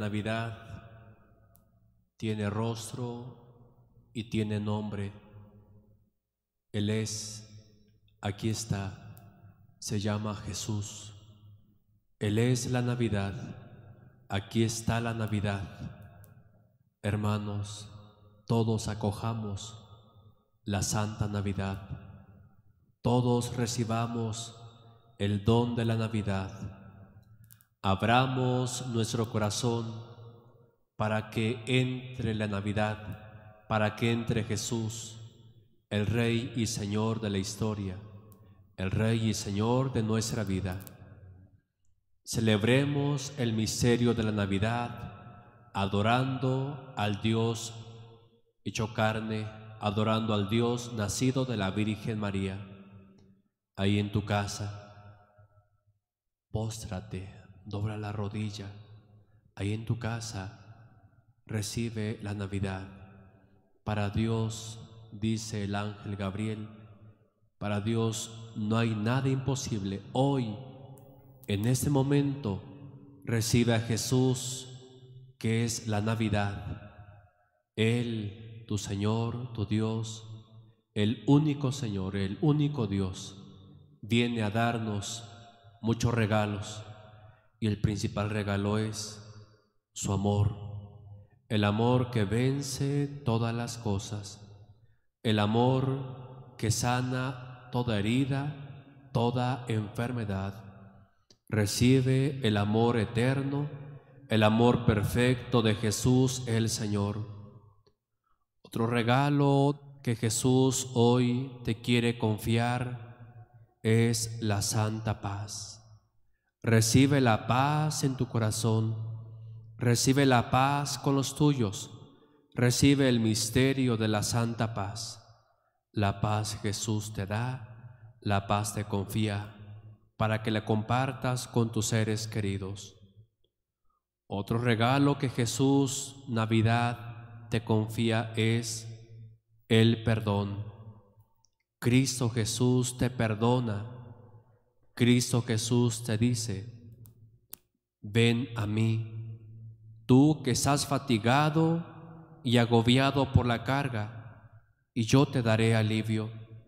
Navidad tiene rostro y tiene nombre. Él es, aquí está, se llama Jesús. Él es la Navidad, aquí está la Navidad. Hermanos, todos acojamos la Santa Navidad. Todos recibamos el don de la Navidad. Abramos nuestro corazón para que entre la Navidad, para que entre Jesús, el Rey y Señor de la historia, el Rey y Señor de nuestra vida. Celebremos el misterio de la Navidad, adorando al Dios hecho carne, adorando al Dios nacido de la Virgen María. Ahí en tu casa, póstrate, dobla la rodilla. Ahí en tu casa, recibe la Navidad. Para Dios, dice el ángel Gabriel, para Dios no hay nada imposible. Hoy, en este momento, recibe a Jesús, que es la Navidad. Él, tu Señor, tu Dios, el único Señor, el único Dios, viene a darnos muchos regalos, y el principal regalo es su amor, el amor que vence todas las cosas, el amor que sana toda herida, toda enfermedad. Recibe el amor eterno, el amor perfecto de Jesús el Señor. Otro regalo que Jesús hoy te quiere confiar es la santa paz. Recibe la paz en tu corazón, recibe la paz con los tuyos, recibe el misterio de la santa paz. La paz Jesús te da, la paz te confía, para que la compartas con tus seres queridos. Otro regalo que Jesús, Navidad, te confía es el perdón. Cristo Jesús te perdona. Cristo Jesús te dice: ven a mí, tú que estás fatigado y agobiado por la carga, y yo te daré alivio.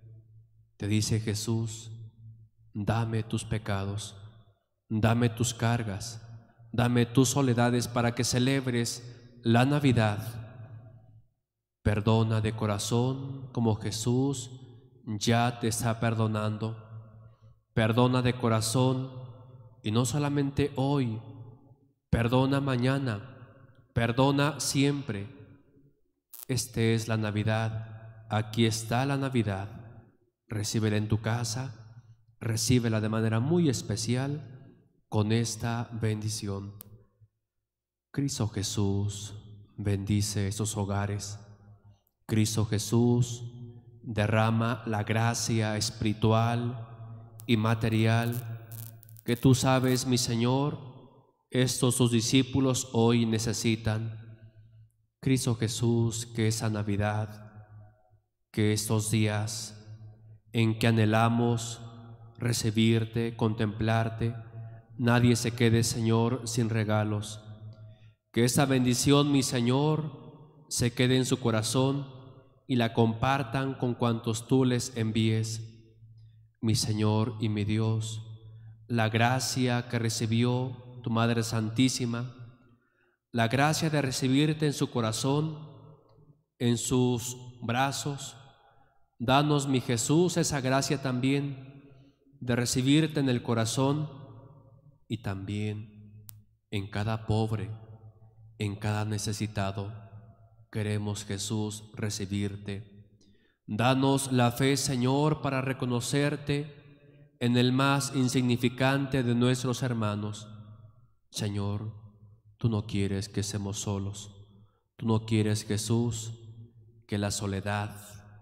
Te dice Jesús: dame tus pecados, dame tus cargas, dame tus soledades para que celebres la Navidad. Perdona de corazón como Jesús ya te está perdonando. Perdona de corazón, y no solamente hoy, perdona mañana, perdona siempre. Esta es la Navidad, aquí está la Navidad. Recíbela en tu casa, recíbela de manera muy especial con esta bendición. Cristo Jesús bendice estos hogares. Cristo Jesús derrama la gracia espiritual y material que tú sabes, mi Señor, estos tus discípulos hoy necesitan. Cristo Jesús, que esa Navidad, que estos días en que anhelamos recibirte, contemplarte, nadie se quede, Señor, sin regalos. Que esa bendición, mi Señor, se quede en su corazón y la compartan con cuantos tú les envíes. Mi Señor y mi Dios, la gracia que recibió tu Madre Santísima, la gracia de recibirte en su corazón, en sus brazos, danos, mi Jesús, esa gracia también de recibirte en el corazón y también en cada pobre, en cada necesitado. Queremos, Jesús, recibirte. Danos la fe, Señor, para reconocerte en el más insignificante de nuestros hermanos. Señor, tú no quieres que seamos solos. Tú no quieres, Jesús, que la soledad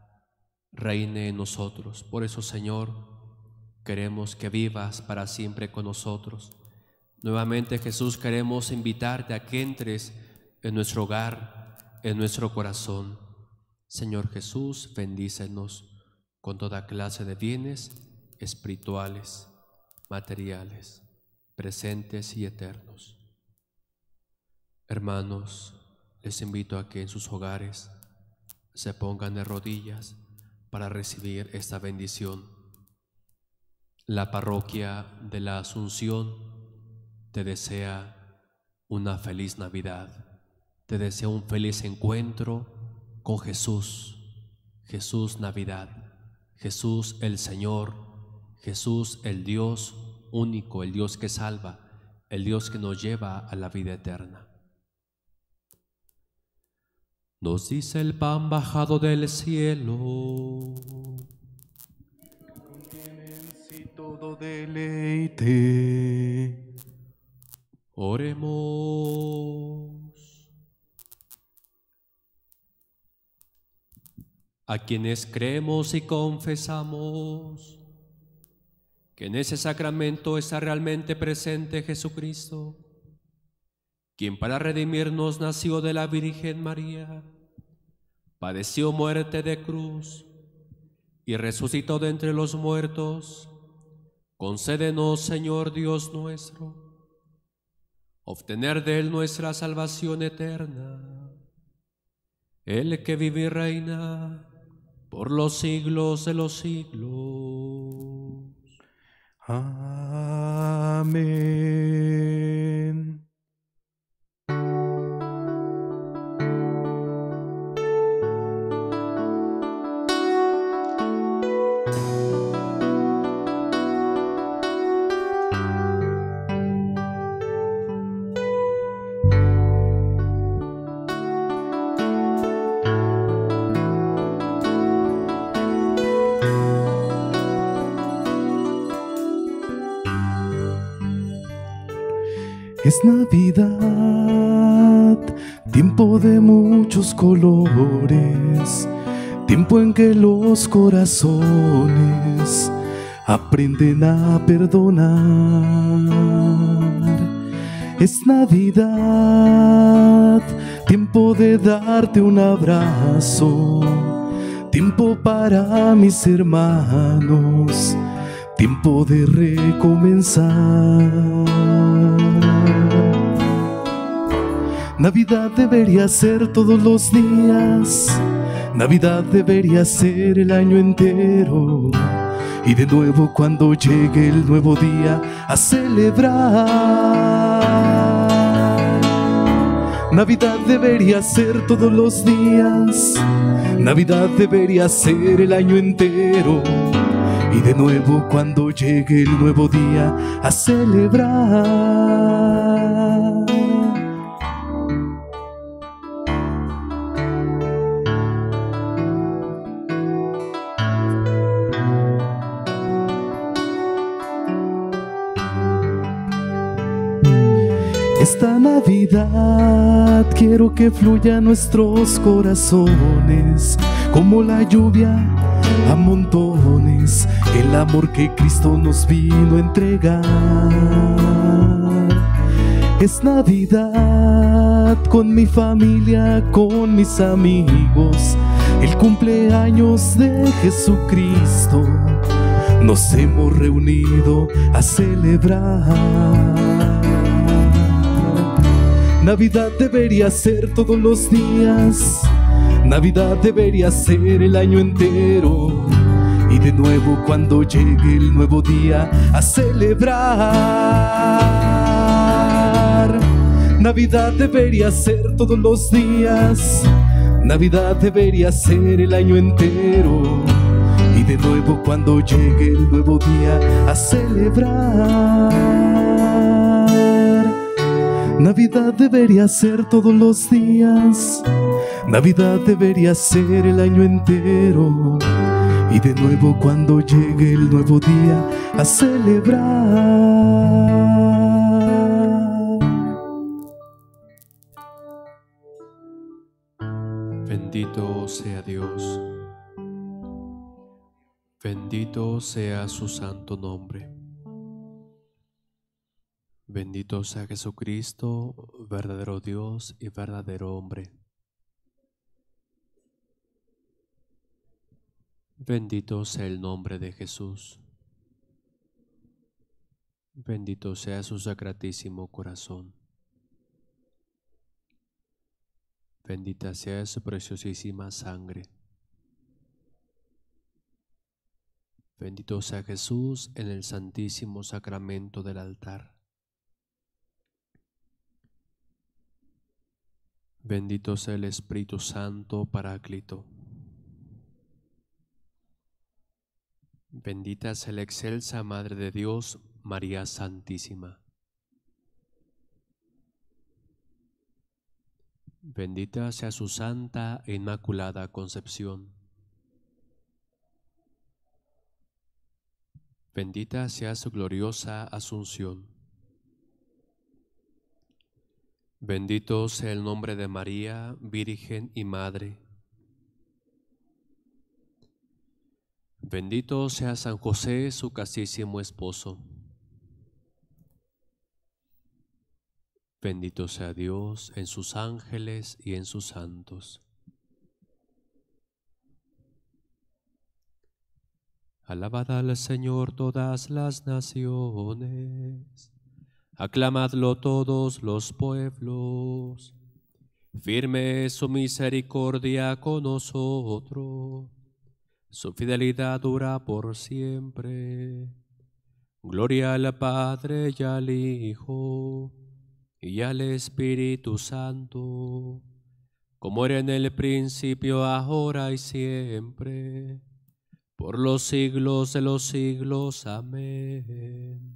reine en nosotros. Por eso, Señor, queremos que vivas para siempre con nosotros. Nuevamente, Jesús, queremos invitarte a que entres en nuestro hogar, en nuestro corazón. Señor Jesús, bendícenos con toda clase de bienes espirituales, materiales, presentes y eternos. Hermanos, les invito a que en sus hogares se pongan de rodillas para recibir esta bendición. La parroquia de la Asunción te desea una feliz Navidad, te desea un feliz encuentro con Jesús. Jesús Navidad, Jesús el Señor, Jesús el Dios único, el Dios que salva, el Dios que nos lleva a la vida eterna. Nos dice el pan bajado del cielo, contienen todo deleite. Oremos. A quienes creemos y confesamos que en ese sacramento está realmente presente Jesucristo, quien para redimirnos nació de la Virgen María, padeció muerte de cruz y resucitó de entre los muertos, concédenos, Señor Dios nuestro, obtener de Él nuestra salvación eterna, Él que vive y reina por los siglos de los siglos. Amén. Es Navidad, tiempo de muchos colores, tiempo en que los corazones aprenden a perdonar. Es Navidad, tiempo de darte un abrazo, tiempo para mis hermanos, tiempo de recomenzar. Navidad debería ser todos los días, Navidad debería ser el año entero, y de nuevo cuando llegue el nuevo día a celebrar. Navidad debería ser todos los días, Navidad debería ser el año entero, y de nuevo cuando llegue el nuevo día a celebrar. Esta Navidad quiero que fluya a nuestros corazones como la lluvia a montones, el amor que Cristo nos vino a entregar. Es Navidad con mi familia, con mis amigos, el cumpleaños de Jesucristo. Nos hemos reunido a celebrar. Navidad debería ser todos los días, Navidad debería ser el año entero, y de nuevo cuando llegue el nuevo día a celebrar. Navidad debería ser todos los días, Navidad debería ser el año entero, y de nuevo cuando llegue el nuevo día a celebrar. Navidad debería ser todos los días, Navidad debería ser el año entero, y de nuevo cuando llegue el nuevo día a celebrar. Bendito sea Dios, bendito sea su santo nombre. Bendito sea Jesucristo, verdadero Dios y verdadero hombre. Bendito sea el nombre de Jesús. Bendito sea su sacratísimo corazón. Bendita sea su preciosísima sangre. Bendito sea Jesús en el santísimo sacramento del altar. Bendito sea el Espíritu Santo Paráclito. Bendita sea la excelsa Madre de Dios, María Santísima. Bendita sea su santa e inmaculada concepción. Bendita sea su gloriosa asunción. Bendito sea el nombre de María, Virgen y Madre. Bendito sea San José, su castísimo esposo. Bendito sea Dios en sus ángeles y en sus santos. Alabad al Señor todas las naciones, aclamadlo todos los pueblos. Firme es su misericordia con nosotros, su fidelidad dura por siempre. Gloria al Padre y al Hijo y al Espíritu Santo, como era en el principio, ahora y siempre, por los siglos de los siglos. Amén.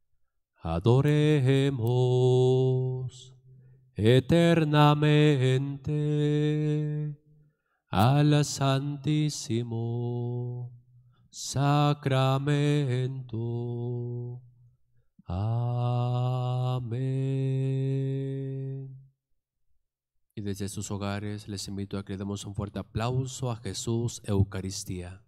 Adoremos eternamente al Santísimo Sacramento. Amén. Y desde sus hogares les invito a que le demos un fuerte aplauso a Jesús Eucaristía.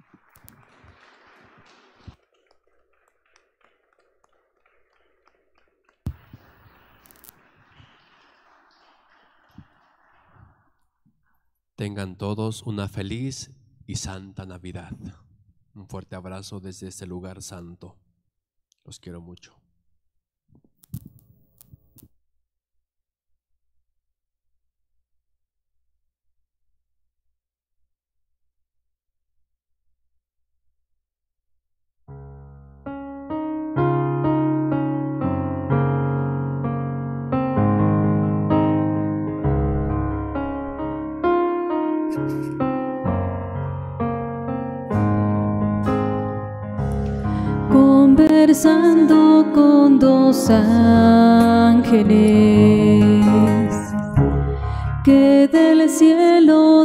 Tengan todos una feliz y santa Navidad. Un fuerte abrazo desde este lugar santo. Los quiero mucho. Conversando con dos ángeles que del cielo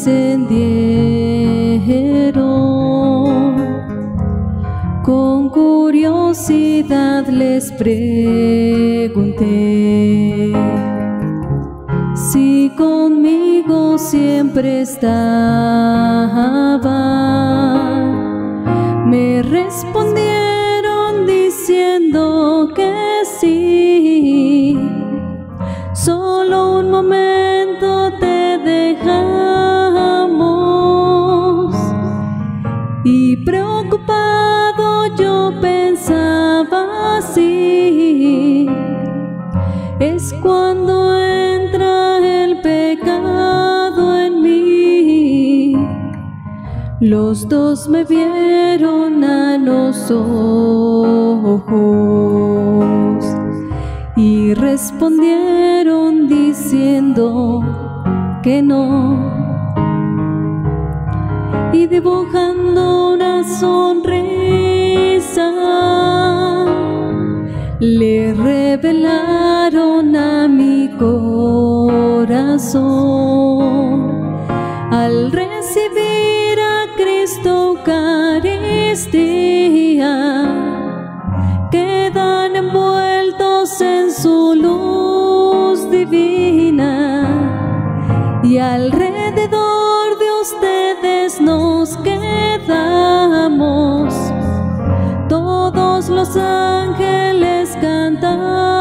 descendieron, con curiosidad les pregunté si conmigo siempre estaban. Me respondieron diciendo que sí. Solo un momento te dejamos. Y preocupado yo pensaba así. Es cuando entra el pecado en mí. Los dos me vieron a los ojos y respondieron diciendo que no. Y dibujando una sonrisa le revelaron a mi corazón. Al recibir a Cristo Eucaristía, quedan envueltos en su luz divina, y alrededor de ustedes nos quedamos, todos los ángeles cantando.